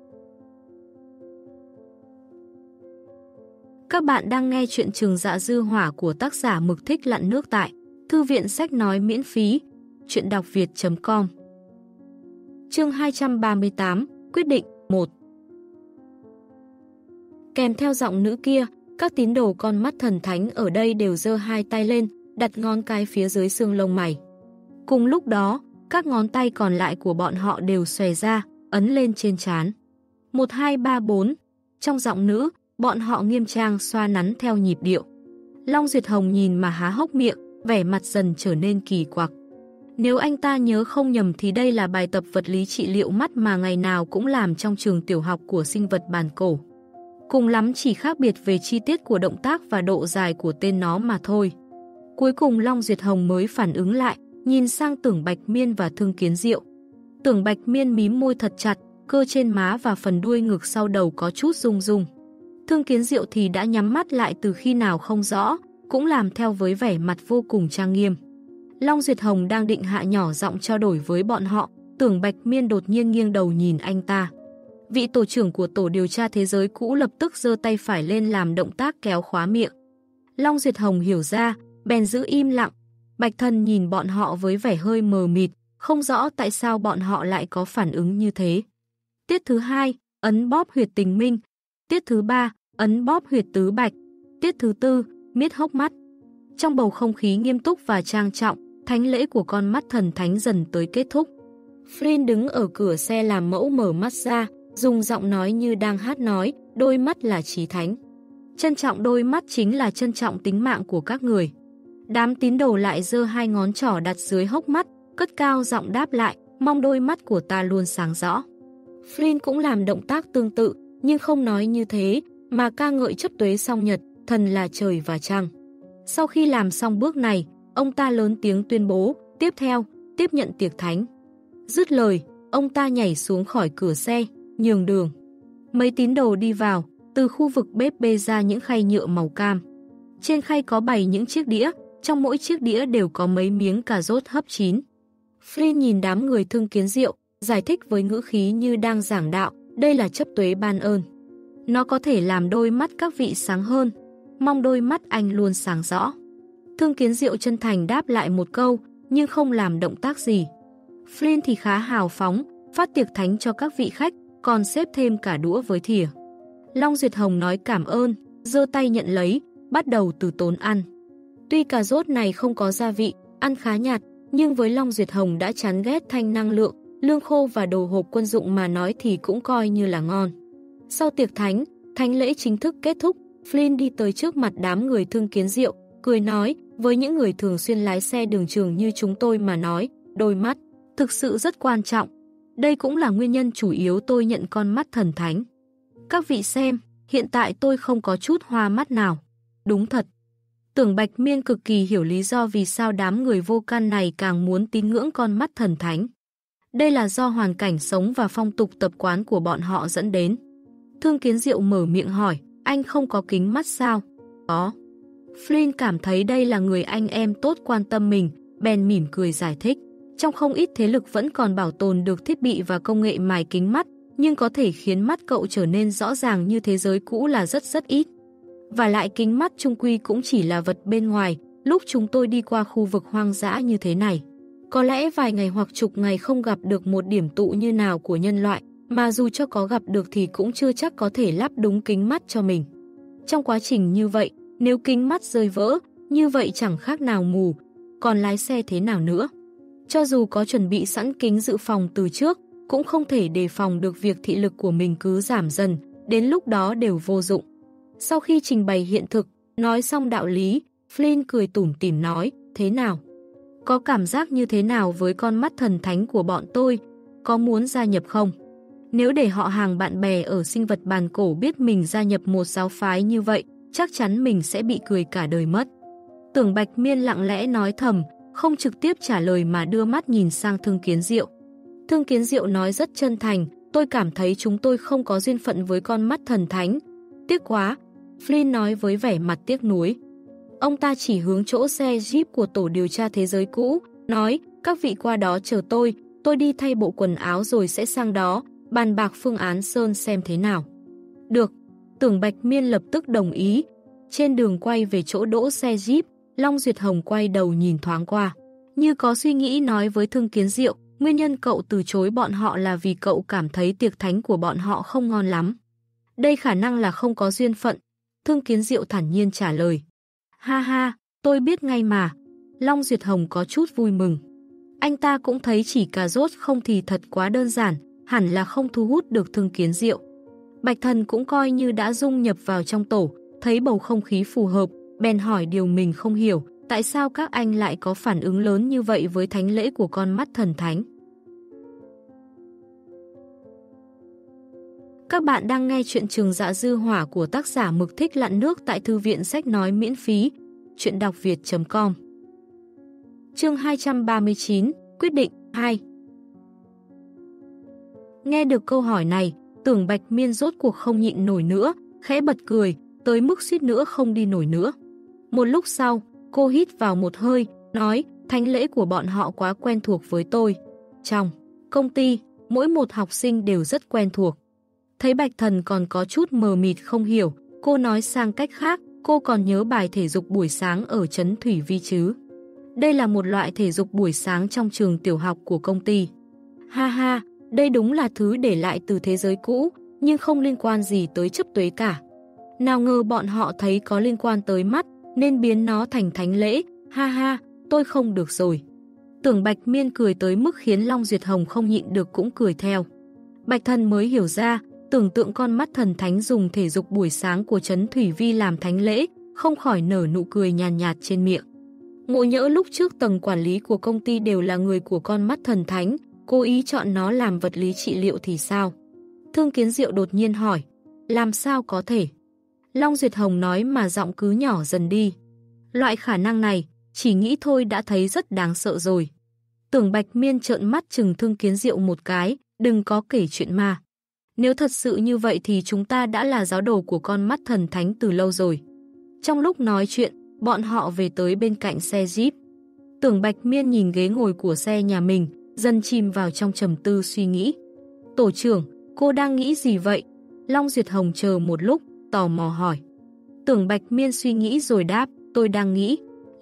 Các bạn đang nghe chuyện Trường Dạ Dư Hỏa của tác giả Mực Thích Lặn Nước tại Thư viện Sách Nói miễn phí, chuyện đọc việt.com. Chương 238, quyết định 1. Kèm theo giọng nữ kia, các tín đồ con mắt thần thánh ở đây đều giơ hai tay lên, đặt ngón cái phía dưới xương lông mày. Cùng lúc đó, các ngón tay còn lại của bọn họ đều xòe ra, ấn lên trên trán. 1, 2, 3, 4. Trong giọng nữ, bọn họ nghiêm trang xoa nắn theo nhịp điệu. Long Duyệt Hồng nhìn mà há hốc miệng, vẻ mặt dần trở nên kỳ quặc. Nếu anh ta nhớ không nhầm thì đây là bài tập vật lý trị liệu mắt mà ngày nào cũng làm trong trường tiểu học của sinh vật bản cổ. Cùng lắm chỉ khác biệt về chi tiết của động tác và độ dài của tên nó mà thôi. Cuối cùng Long Duyệt Hồng mới phản ứng lại, nhìn sang Tưởng Bạch Miên và Thương Kiến Diệu. Tưởng Bạch Miên mím môi thật chặt, cơ trên má và phần đuôi ngực sau đầu có chút rung rung. Thương Kiến Diệu thì đã nhắm mắt lại từ khi nào không rõ, cũng làm theo với vẻ mặt vô cùng trang nghiêm. Long Duyệt Hồng đang định hạ nhỏ giọng trao đổi với bọn họ, Tưởng Bạch Miên đột nhiên nghiêng đầu nhìn anh ta. Vị tổ trưởng của tổ điều tra thế giới cũ lập tức giơ tay phải lên làm động tác kéo khóa miệng. Long Duyệt Hồng hiểu ra, bèn giữ im lặng. Bạch Thần nhìn bọn họ với vẻ hơi mờ mịt, không rõ tại sao bọn họ lại có phản ứng như thế. Tiết thứ hai, ấn bóp huyệt tình minh. Tiết thứ ba, ấn bóp huyệt tứ bạch. Tiết thứ tư, miết hốc mắt. Trong bầu không khí nghiêm túc và trang trọng, thánh lễ của con mắt thần thánh dần tới kết thúc. Flynn đứng ở cửa xe làm mẫu mở mắt ra, dùng giọng nói như đang hát nói, đôi mắt là chí thánh. Trân trọng đôi mắt chính là trân trọng tính mạng của các người. Đám tín đồ lại giơ hai ngón trỏ đặt dưới hốc mắt, cất cao giọng đáp lại, mong đôi mắt của ta luôn sáng rõ. Flynn cũng làm động tác tương tự, nhưng không nói như thế, mà ca ngợi chấp tuế song nhật, thần là trời và trăng. Sau khi làm xong bước này, ông ta lớn tiếng tuyên bố, tiếp theo, tiếp nhận tiệc thánh. Dứt lời, ông ta nhảy xuống khỏi cửa xe, nhường đường. Mấy tín đồ đi vào, từ khu vực bếp bê ra những khay nhựa màu cam. Trên khay có bày những chiếc đĩa, trong mỗi chiếc đĩa đều có mấy miếng cà rốt hấp chín. Flynn nhìn đám người Thương Kiến Diệu, giải thích với ngữ khí như đang giảng đạo, đây là chấp tuế ban ơn. Nó có thể làm đôi mắt các vị sáng hơn, mong đôi mắt anh luôn sáng rõ. Thương Kiến Diệu chân thành đáp lại một câu, nhưng không làm động tác gì. Flynn thì khá hào phóng, phát tiệc thánh cho các vị khách, còn xếp thêm cả đũa với thìa. Long Duyệt Hồng nói cảm ơn, giơ tay nhận lấy, bắt đầu từ tốn ăn. Tuy cà rốt này không có gia vị, ăn khá nhạt, nhưng với Long Duyệt Hồng đã chán ghét thanh năng lượng, lương khô và đồ hộp quân dụng mà nói thì cũng coi như là ngon. Sau tiệc thánh, thánh lễ chính thức kết thúc, Flynn đi tới trước mặt đám người Thương Kiến Diệu, cười nói, với những người thường xuyên lái xe đường trường như chúng tôi mà nói, đôi mắt thực sự rất quan trọng. Đây cũng là nguyên nhân chủ yếu tôi nhận con mắt thần thánh. Các vị xem, hiện tại tôi không có chút hoa mắt nào. Đúng thật. Tưởng Bạch Miên cực kỳ hiểu lý do vì sao đám người vô căn này càng muốn tín ngưỡng con mắt thần thánh. Đây là do hoàn cảnh sống và phong tục tập quán của bọn họ dẫn đến. Thương Kiến Diệu mở miệng hỏi, anh không có kính mắt sao? Có. Flynn cảm thấy đây là người anh em tốt quan tâm mình, bèn mỉm cười giải thích. Trong không ít thế lực vẫn còn bảo tồn được thiết bị và công nghệ mài kính mắt, nhưng có thể khiến mắt cậu trở nên rõ ràng như thế giới cũ là rất ít. Và lại kính mắt chung quy cũng chỉ là vật bên ngoài, lúc chúng tôi đi qua khu vực hoang dã như thế này. Có lẽ vài ngày hoặc chục ngày không gặp được một điểm tụ như nào của nhân loại, mà dù cho có gặp được thì cũng chưa chắc có thể lắp đúng kính mắt cho mình. Trong quá trình như vậy, nếu kính mắt rơi vỡ, như vậy chẳng khác nào mù, còn lái xe thế nào nữa? Cho dù có chuẩn bị sẵn kính dự phòng từ trước, cũng không thể đề phòng được việc thị lực của mình cứ giảm dần, đến lúc đó đều vô dụng. Sau khi trình bày hiện thực, nói xong đạo lý, Flynn cười tủm tỉm nói, thế nào? Có cảm giác như thế nào với con mắt thần thánh của bọn tôi? Có muốn gia nhập không? Nếu để họ hàng bạn bè ở sinh vật bàn cổ biết mình gia nhập một giáo phái như vậy, chắc chắn mình sẽ bị cười cả đời mất. Tưởng Bạch Miên lặng lẽ nói thầm, không trực tiếp trả lời mà đưa mắt nhìn sang Thương Kiến Diệu. Thương Kiến Diệu nói rất chân thành, tôi cảm thấy chúng tôi không có duyên phận với con mắt thần thánh. Tiếc quá, Flynn nói với vẻ mặt tiếc nuối. Ông ta chỉ hướng chỗ xe Jeep của tổ điều tra thế giới cũ, nói, các vị qua đó chờ tôi đi thay bộ quần áo rồi sẽ sang đó, bàn bạc phương án sơn xem thế nào. Được, Tưởng Bạch Miên lập tức đồng ý. Trên đường quay về chỗ đỗ xe Jeep, Long Duyệt Hồng quay đầu nhìn thoáng qua. Như có suy nghĩ nói với Thương Kiến Diệu, nguyên nhân cậu từ chối bọn họ là vì cậu cảm thấy tiệc thánh của bọn họ không ngon lắm. Đây khả năng là không có duyên phận. Thương Kiến Diệu thản nhiên trả lời. Ha ha, tôi biết ngay mà. Long Duyệt Hồng có chút vui mừng. Anh ta cũng thấy chỉ cà rốt không thì thật quá đơn giản, hẳn là không thu hút được Thương Kiến Diệu. Bạch Thần cũng coi như đã dung nhập vào trong tổ, thấy bầu không khí phù hợp, bèn hỏi điều mình không hiểu, tại sao các anh lại có phản ứng lớn như vậy với thánh lễ của con mắt thần thánh. Các bạn đang nghe chuyện Trường Dạ Dư Hỏa của tác giả Mực Thích Lặn Nước tại thư viện sách nói miễn phí, chuyện đọc việt.com. Chương 239, quyết định 2. Nghe được câu hỏi này, Tưởng Bạch Miên rốt cuộc không nhịn nổi nữa, khẽ bật cười, tới mức suýt nữa không đi nổi nữa. Một lúc sau, cô hít vào một hơi, nói, thánh lễ của bọn họ quá quen thuộc với tôi. Trong công ty, mỗi một học sinh đều rất quen thuộc. Thấy Bạch Thần còn có chút mờ mịt không hiểu, cô nói sang cách khác, cô còn nhớ bài thể dục buổi sáng ở trấn Thủy Vi chứ. Đây là một loại thể dục buổi sáng trong trường tiểu học của công ty. Ha ha, đây đúng là thứ để lại từ thế giới cũ, nhưng không liên quan gì tới chấp tuế cả. Nào ngờ bọn họ thấy có liên quan tới mắt, nên biến nó thành thánh lễ, ha ha, tôi không được rồi. Tưởng Bạch Miên cười tới mức khiến Long Duyệt Hồng không nhịn được cũng cười theo. Bạch Thần mới hiểu ra, tưởng tượng con mắt thần thánh dùng thể dục buổi sáng của trấn Thủy Vi làm thánh lễ, không khỏi nở nụ cười nhàn nhạt trên miệng. Ngộ nhỡ lúc trước tầng quản lý của công ty đều là người của con mắt thần thánh, cố ý chọn nó làm vật lý trị liệu thì sao? Thương Kiến Diệu đột nhiên hỏi, làm sao có thể? Long Duyệt Hồng nói mà giọng cứ nhỏ dần đi. Loại khả năng này, chỉ nghĩ thôi đã thấy rất đáng sợ rồi. Tưởng Bạch Miên trợn mắt chừng Thương Kiến Diệu một cái, đừng có kể chuyện ma. Nếu thật sự như vậy thì chúng ta đã là giáo đồ của con mắt thần thánh từ lâu rồi. Trong lúc nói chuyện, bọn họ về tới bên cạnh xe Jeep. Tưởng Bạch Miên nhìn ghế ngồi của xe nhà mình, dần chìm vào trong trầm tư suy nghĩ. Tổ trưởng, cô đang nghĩ gì vậy? Long Duyệt Hồng chờ một lúc, tò mò hỏi. Tưởng Bạch Miên suy nghĩ rồi đáp, tôi đang nghĩ,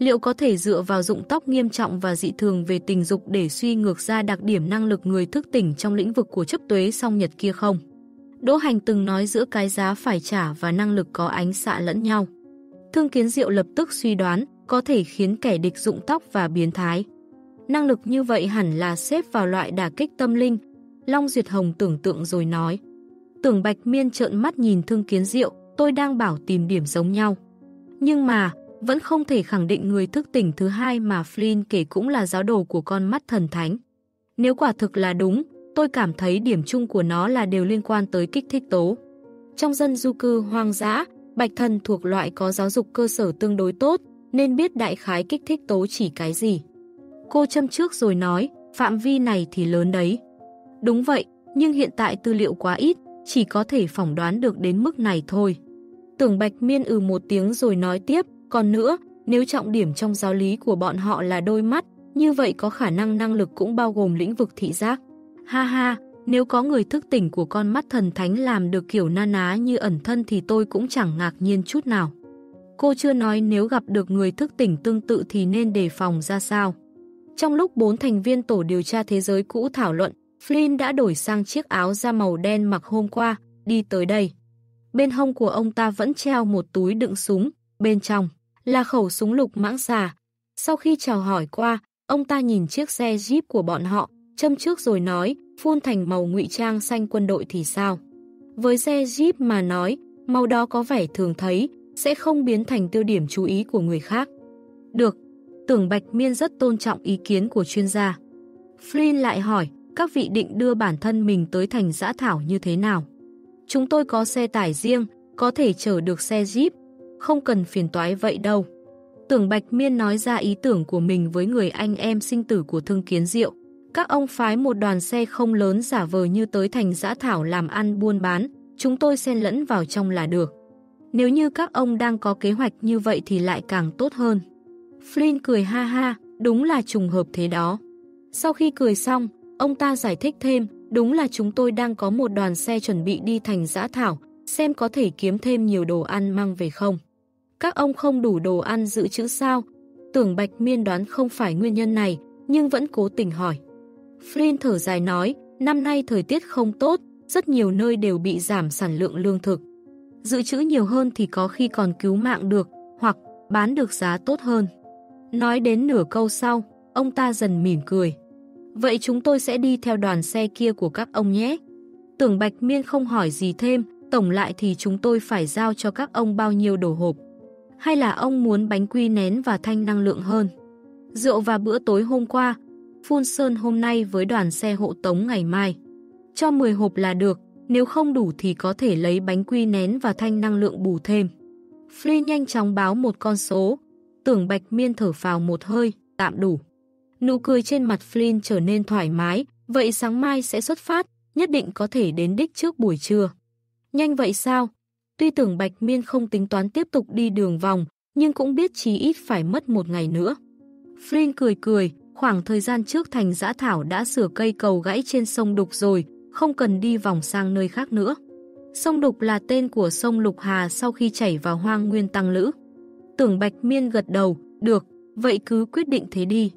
Liệu có thể dựa vào rụng tóc nghiêm trọng và dị thường về tình dục để suy ngược ra đặc điểm năng lực người thức tỉnh trong lĩnh vực của chấp tuế song nhật kia không? Đỗ Hành từng nói giữa cái giá phải trả và năng lực có ánh xạ lẫn nhau. Thương Kiến Diệu lập tức suy đoán có thể khiến kẻ địch rụng tóc và biến thái. Năng lực như vậy hẳn là xếp vào loại đả kích tâm linh. Long Duyệt Hồng tưởng tượng rồi nói. Tưởng Bạch Miên trợn mắt nhìn Thương Kiến Diệu, tôi đang bảo tìm điểm giống nhau. Nhưng mà, vẫn không thể khẳng định người thức tỉnh thứ hai mà Flynn kể cũng là giáo đồ của con mắt thần thánh. Nếu quả thực là đúng, tôi cảm thấy điểm chung của nó là đều liên quan tới kích thích tố. Trong dân du cư hoang dã, Bạch Thần thuộc loại có giáo dục cơ sở tương đối tốt, nên biết đại khái kích thích tố chỉ cái gì. Cô châm trước rồi nói, phạm vi này thì lớn đấy. Đúng vậy, nhưng hiện tại tư liệu quá ít, chỉ có thể phỏng đoán được đến mức này thôi. Tưởng Bạch Miên một tiếng rồi nói tiếp, còn nữa, nếu trọng điểm trong giáo lý của bọn họ là đôi mắt, như vậy có khả năng năng lực cũng bao gồm lĩnh vực thị giác. Ha ha, nếu có người thức tỉnh của con mắt thần thánh làm được kiểu na ná như ẩn thân thì tôi cũng chẳng ngạc nhiên chút nào. Cô chưa nói nếu gặp được người thức tỉnh tương tự thì nên đề phòng ra sao. Trong lúc 4 thành viên tổ điều tra thế giới cũ thảo luận, Flynn đã đổi sang chiếc áo da màu đen mặc hôm qua, đi tới đây. Bên hông của ông ta vẫn treo một túi đựng súng, bên trong là khẩu súng lục mãng xà. Sau khi chào hỏi qua, ông ta nhìn chiếc xe Jeep của bọn họ, châm trước rồi nói, phun thành màu ngụy trang xanh quân đội thì sao? Với xe Jeep mà nói, màu đó có vẻ thường thấy, sẽ không biến thành tiêu điểm chú ý của người khác. Được, Tưởng Bạch Miên rất tôn trọng ý kiến của chuyên gia. Flynn lại hỏi, các vị định đưa bản thân mình tới thành Dã Thảo như thế nào? Chúng tôi có xe tải riêng, có thể chở được xe Jeep, không cần phiền toái vậy đâu. Tưởng Bạch Miên nói ra ý tưởng của mình với người anh em sinh tử của Thương Kiến Diệu. Các ông phái một đoàn xe không lớn giả vờ như tới thành Dã Thảo làm ăn buôn bán, chúng tôi xen lẫn vào trong là được. Nếu như các ông đang có kế hoạch như vậy thì lại càng tốt hơn. Flynn cười ha ha, đúng là trùng hợp thế đó. Sau khi cười xong, ông ta giải thích thêm, đúng là chúng tôi đang có một đoàn xe chuẩn bị đi thành Dã Thảo, xem có thể kiếm thêm nhiều đồ ăn mang về không. Các ông không đủ đồ ăn dự trữ sao? Tưởng Bạch Miên đoán không phải nguyên nhân này, nhưng vẫn cố tình hỏi. Flynn thở dài nói, năm nay thời tiết không tốt, rất nhiều nơi đều bị giảm sản lượng lương thực. Dự trữ nhiều hơn thì có khi còn cứu mạng được, hoặc bán được giá tốt hơn. Nói đến nửa câu sau, ông ta dần mỉm cười. Vậy chúng tôi sẽ đi theo đoàn xe kia của các ông nhé. Tưởng Bạch Miên không hỏi gì thêm, tổng lại thì chúng tôi phải giao cho các ông bao nhiêu đồ hộp. Hay là ông muốn bánh quy nén và thanh năng lượng hơn? Rượu và bữa tối hôm qua, phun sơn hôm nay với đoàn xe hộ tống ngày mai. Cho 10 hộp là được, nếu không đủ thì có thể lấy bánh quy nén và thanh năng lượng bù thêm. Flynn nhanh chóng báo một con số. Tưởng Bạch Miên thở phào một hơi, tạm đủ. Nụ cười trên mặt Flynn trở nên thoải mái, vậy sáng mai sẽ xuất phát, nhất định có thể đến đích trước buổi trưa. Nhanh vậy sao? Tuy Tưởng Bạch Miên không tính toán tiếp tục đi đường vòng, nhưng cũng biết chí ít phải mất một ngày nữa. Flynn cười cười, khoảng thời gian trước thành Dã Thảo đã sửa cây cầu gãy trên sông Đục rồi, không cần đi vòng sang nơi khác nữa. Sông Đục là tên của sông Lục Hà sau khi chảy vào Hoang Nguyên Tăng Lữ. Tưởng Bạch Miên gật đầu, được, vậy cứ quyết định thế đi.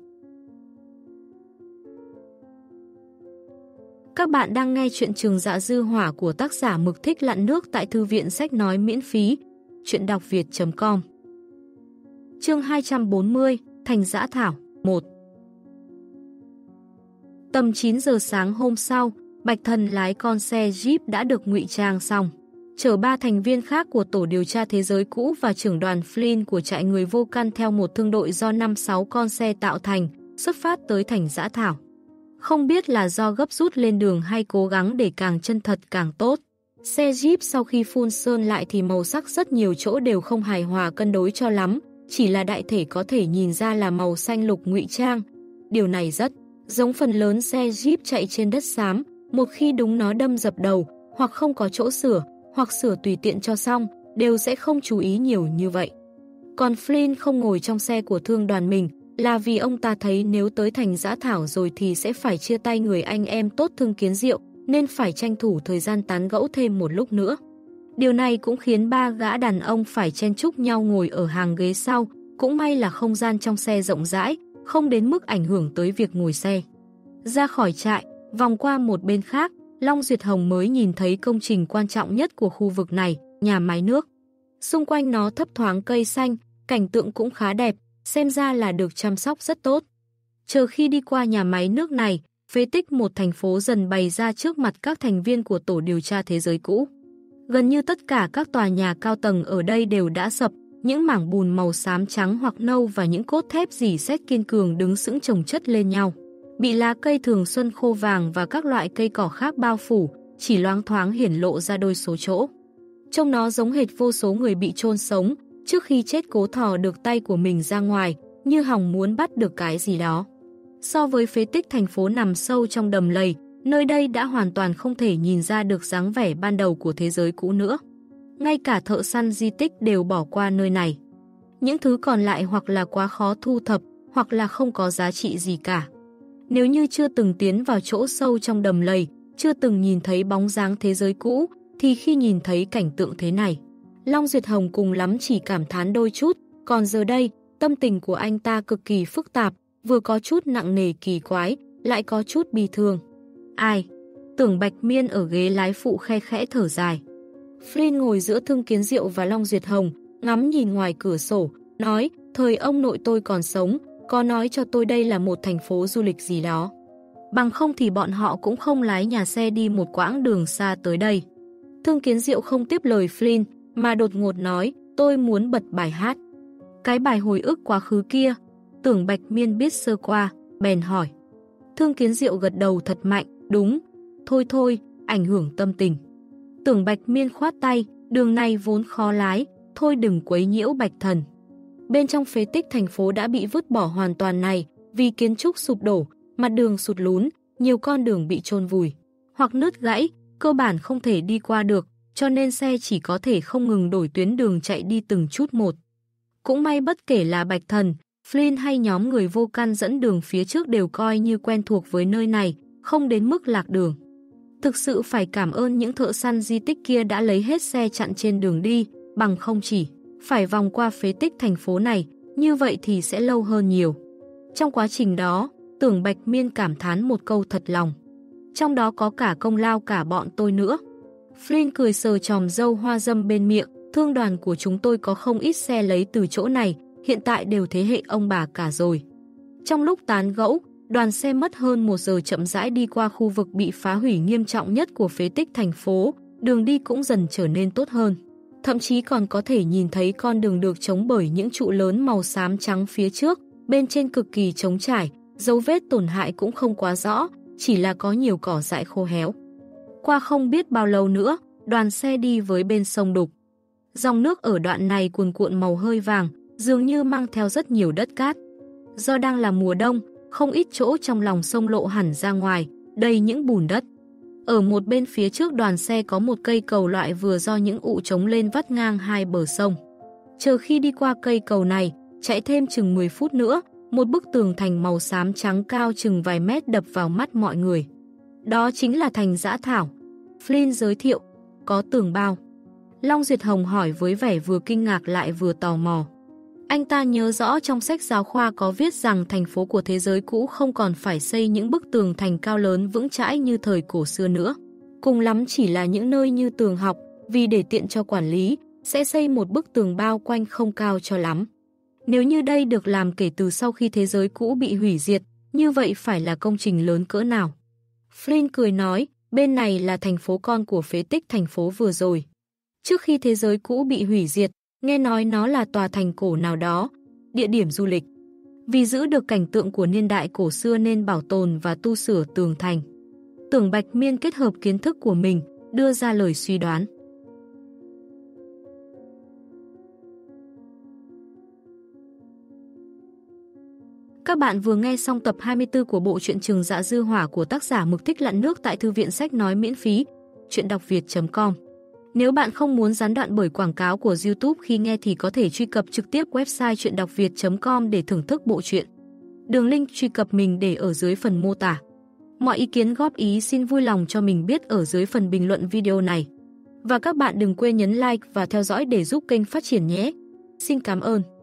Các bạn đang nghe chuyện Trường Dạ Dư Hỏa của tác giả Mực Thích Lặn Nước tại Thư viện Sách Nói miễn phí, truyệnđọcviệt.com. Chương 240, Thành Dã Thảo 1. Tầm 9 giờ sáng hôm sau, Bạch Thần lái con xe Jeep đã được ngụy trang xong, chở 3 thành viên khác của tổ điều tra thế giới cũ và trưởng đoàn Flynn của trại người vô căn theo một thương đội do 5-6 con xe tạo thành, xuất phát tới thành Dã Thảo. Không biết là do gấp rút lên đường hay cố gắng để càng chân thật càng tốt. Xe Jeep sau khi phun sơn lại thì màu sắc rất nhiều chỗ đều không hài hòa cân đối cho lắm, chỉ là đại thể có thể nhìn ra là màu xanh lục ngụy trang. Điều này rất giống phần lớn xe Jeep chạy trên đất xám, một khi đúng nó đâm dập đầu, hoặc không có chỗ sửa, hoặc sửa tùy tiện cho xong, đều sẽ không chú ý nhiều như vậy. Còn Flynn không ngồi trong xe của thương đoàn mình, là vì ông ta thấy nếu tới thành Dã Thảo rồi thì sẽ phải chia tay người anh em tốt Thương Kiến Diệu, nên phải tranh thủ thời gian tán gẫu thêm một lúc nữa. Điều này cũng khiến 3 gã đàn ông phải chen chúc nhau ngồi ở hàng ghế sau, Cũng may là không gian trong xe rộng rãi, không đến mức ảnh hưởng tới việc ngồi xe. Ra khỏi trại, vòng qua một bên khác, Long Duyệt Hồng mới nhìn thấy công trình quan trọng nhất của khu vực này, nhà máy nước. Xung quanh nó thấp thoáng cây xanh, cảnh tượng cũng khá đẹp, xem ra là được chăm sóc rất tốt. Chờ khi đi qua nhà máy nước này, phế tích một thành phố dần bày ra trước mặt các thành viên của tổ điều tra thế giới cũ. Gần như tất cả các tòa nhà cao tầng ở đây đều đã sập, những mảng bùn màu xám trắng hoặc nâu và những cốt thép rỉ sét kiên cường đứng sững chồng chất lên nhau. Bị lá cây thường xuân khô vàng và các loại cây cỏ khác bao phủ, chỉ loáng thoáng hiển lộ ra đôi số chỗ. Trông nó giống hệt vô số người bị chôn sống, trước khi chết cố thò được tay của mình ra ngoài, như hòng muốn bắt được cái gì đó. So với phế tích thành phố nằm sâu trong đầm lầy, nơi đây đã hoàn toàn không thể nhìn ra được dáng vẻ ban đầu của thế giới cũ nữa. Ngay cả thợ săn di tích đều bỏ qua nơi này. Những thứ còn lại hoặc là quá khó thu thập, hoặc là không có giá trị gì cả. Nếu như chưa từng tiến vào chỗ sâu trong đầm lầy, chưa từng nhìn thấy bóng dáng thế giới cũ, thì khi nhìn thấy cảnh tượng thế này, Long Duyệt Hồng cùng lắm chỉ cảm thán đôi chút, còn giờ đây, tâm tình của anh ta cực kỳ phức tạp, vừa có chút nặng nề kỳ quái, lại có chút bi thương. Ai? Tưởng Bạch Miên ở ghế lái phụ khe khẽ thở dài. Flynn ngồi giữa Thương Kiến Diệu và Long Duyệt Hồng, ngắm nhìn ngoài cửa sổ, nói, thời ông nội tôi còn sống, có nói cho tôi đây là một thành phố du lịch gì đó. Bằng không thì bọn họ cũng không lái nhà xe đi một quãng đường xa tới đây. Thương Kiến Diệu không tiếp lời Flynn, mà đột ngột nói, tôi muốn bật bài hát. Cái bài hồi ức quá khứ kia, Tưởng Bạch Miên biết sơ qua, bèn hỏi. Thương Kiến Diệu gật đầu thật mạnh, đúng, thôi, ảnh hưởng tâm tình. Tưởng Bạch Miên khoát tay, đường này vốn khó lái, thôi đừng quấy nhiễu Bạch Thần. Bên trong phế tích thành phố đã bị vứt bỏ hoàn toàn này, vì kiến trúc sụp đổ, mặt đường sụt lún, nhiều con đường bị chôn vùi, hoặc nứt gãy, cơ bản không thể đi qua được, cho nên xe chỉ có thể không ngừng đổi tuyến đường chạy đi từng chút một. Cũng may bất kể là Bạch Thần, Flynn hay nhóm người vô căn dẫn đường phía trước đều coi như quen thuộc với nơi này, không đến mức lạc đường. Thực sự phải cảm ơn những thợ săn di tích kia đã lấy hết xe chặn trên đường đi, bằng không chỉ phải vòng qua phế tích thành phố này, như vậy thì sẽ lâu hơn nhiều. Trong quá trình đó, Tưởng Bạch Miên cảm thán một câu thật lòng. Trong đó có cả công lao cả bọn tôi nữa. Flynn cười sờ chòm râu hoa dâm bên miệng, thương đoàn của chúng tôi có không ít xe lấy từ chỗ này, hiện tại đều thế hệ ông bà cả rồi. Trong lúc tán gẫu, đoàn xe mất hơn 1 giờ chậm rãi đi qua khu vực bị phá hủy nghiêm trọng nhất của phế tích thành phố, đường đi cũng dần trở nên tốt hơn. Thậm chí còn có thể nhìn thấy con đường được chống bởi những trụ lớn màu xám trắng phía trước, bên trên cực kỳ trống trải, dấu vết tổn hại cũng không quá rõ, chỉ là có nhiều cỏ dại khô héo. Qua không biết bao lâu nữa, đoàn xe đi với bên sông đục. Dòng nước ở đoạn này cuồn cuộn màu hơi vàng, dường như mang theo rất nhiều đất cát. Do đang là mùa đông, không ít chỗ trong lòng sông lộ hẳn ra ngoài, đầy những bùn đất. Ở một bên phía trước đoàn xe có một cây cầu loại vừa do những ụ trống lên vắt ngang hai bờ sông. Chờ khi đi qua cây cầu này, chạy thêm chừng 10 phút nữa, một bức tường thành màu xám trắng cao chừng vài mét đập vào mắt mọi người. Đó chính là thành Dã Thảo. Flynn giới thiệu, có tường bao. Long Duyệt Hồng hỏi với vẻ vừa kinh ngạc lại vừa tò mò. Anh ta nhớ rõ trong sách giáo khoa có viết rằng thành phố của thế giới cũ không còn phải xây những bức tường thành cao lớn vững chãi như thời cổ xưa nữa. Cùng lắm chỉ là những nơi như tường học, vì để tiện cho quản lý, sẽ xây một bức tường bao quanh không cao cho lắm. Nếu như đây được làm kể từ sau khi thế giới cũ bị hủy diệt, như vậy phải là công trình lớn cỡ nào? Flynn cười nói, bên này là thành phố con của phế tích thành phố vừa rồi. Trước khi thế giới cũ bị hủy diệt, nghe nói nó là tòa thành cổ nào đó, địa điểm du lịch. Vì giữ được cảnh tượng của niên đại cổ xưa nên bảo tồn và tu sửa tường thành. Tưởng Bạch Miên kết hợp kiến thức của mình, đưa ra lời suy đoán. Các bạn vừa nghe xong tập 24 của bộ truyện Trường Dạ Dư Hỏa của tác giả Mực Thích Lặn Nước tại thư viện sách nói miễn phí, truyệnđọcviệt.com. Nếu bạn không muốn gián đoạn bởi quảng cáo của YouTube khi nghe thì có thể truy cập trực tiếp website truyệnđọcviệt.com để thưởng thức bộ truyện. Đường link truy cập mình để ở dưới phần mô tả. Mọi ý kiến góp ý xin vui lòng cho mình biết ở dưới phần bình luận video này. Và các bạn đừng quên nhấn like và theo dõi để giúp kênh phát triển nhé. Xin cảm ơn.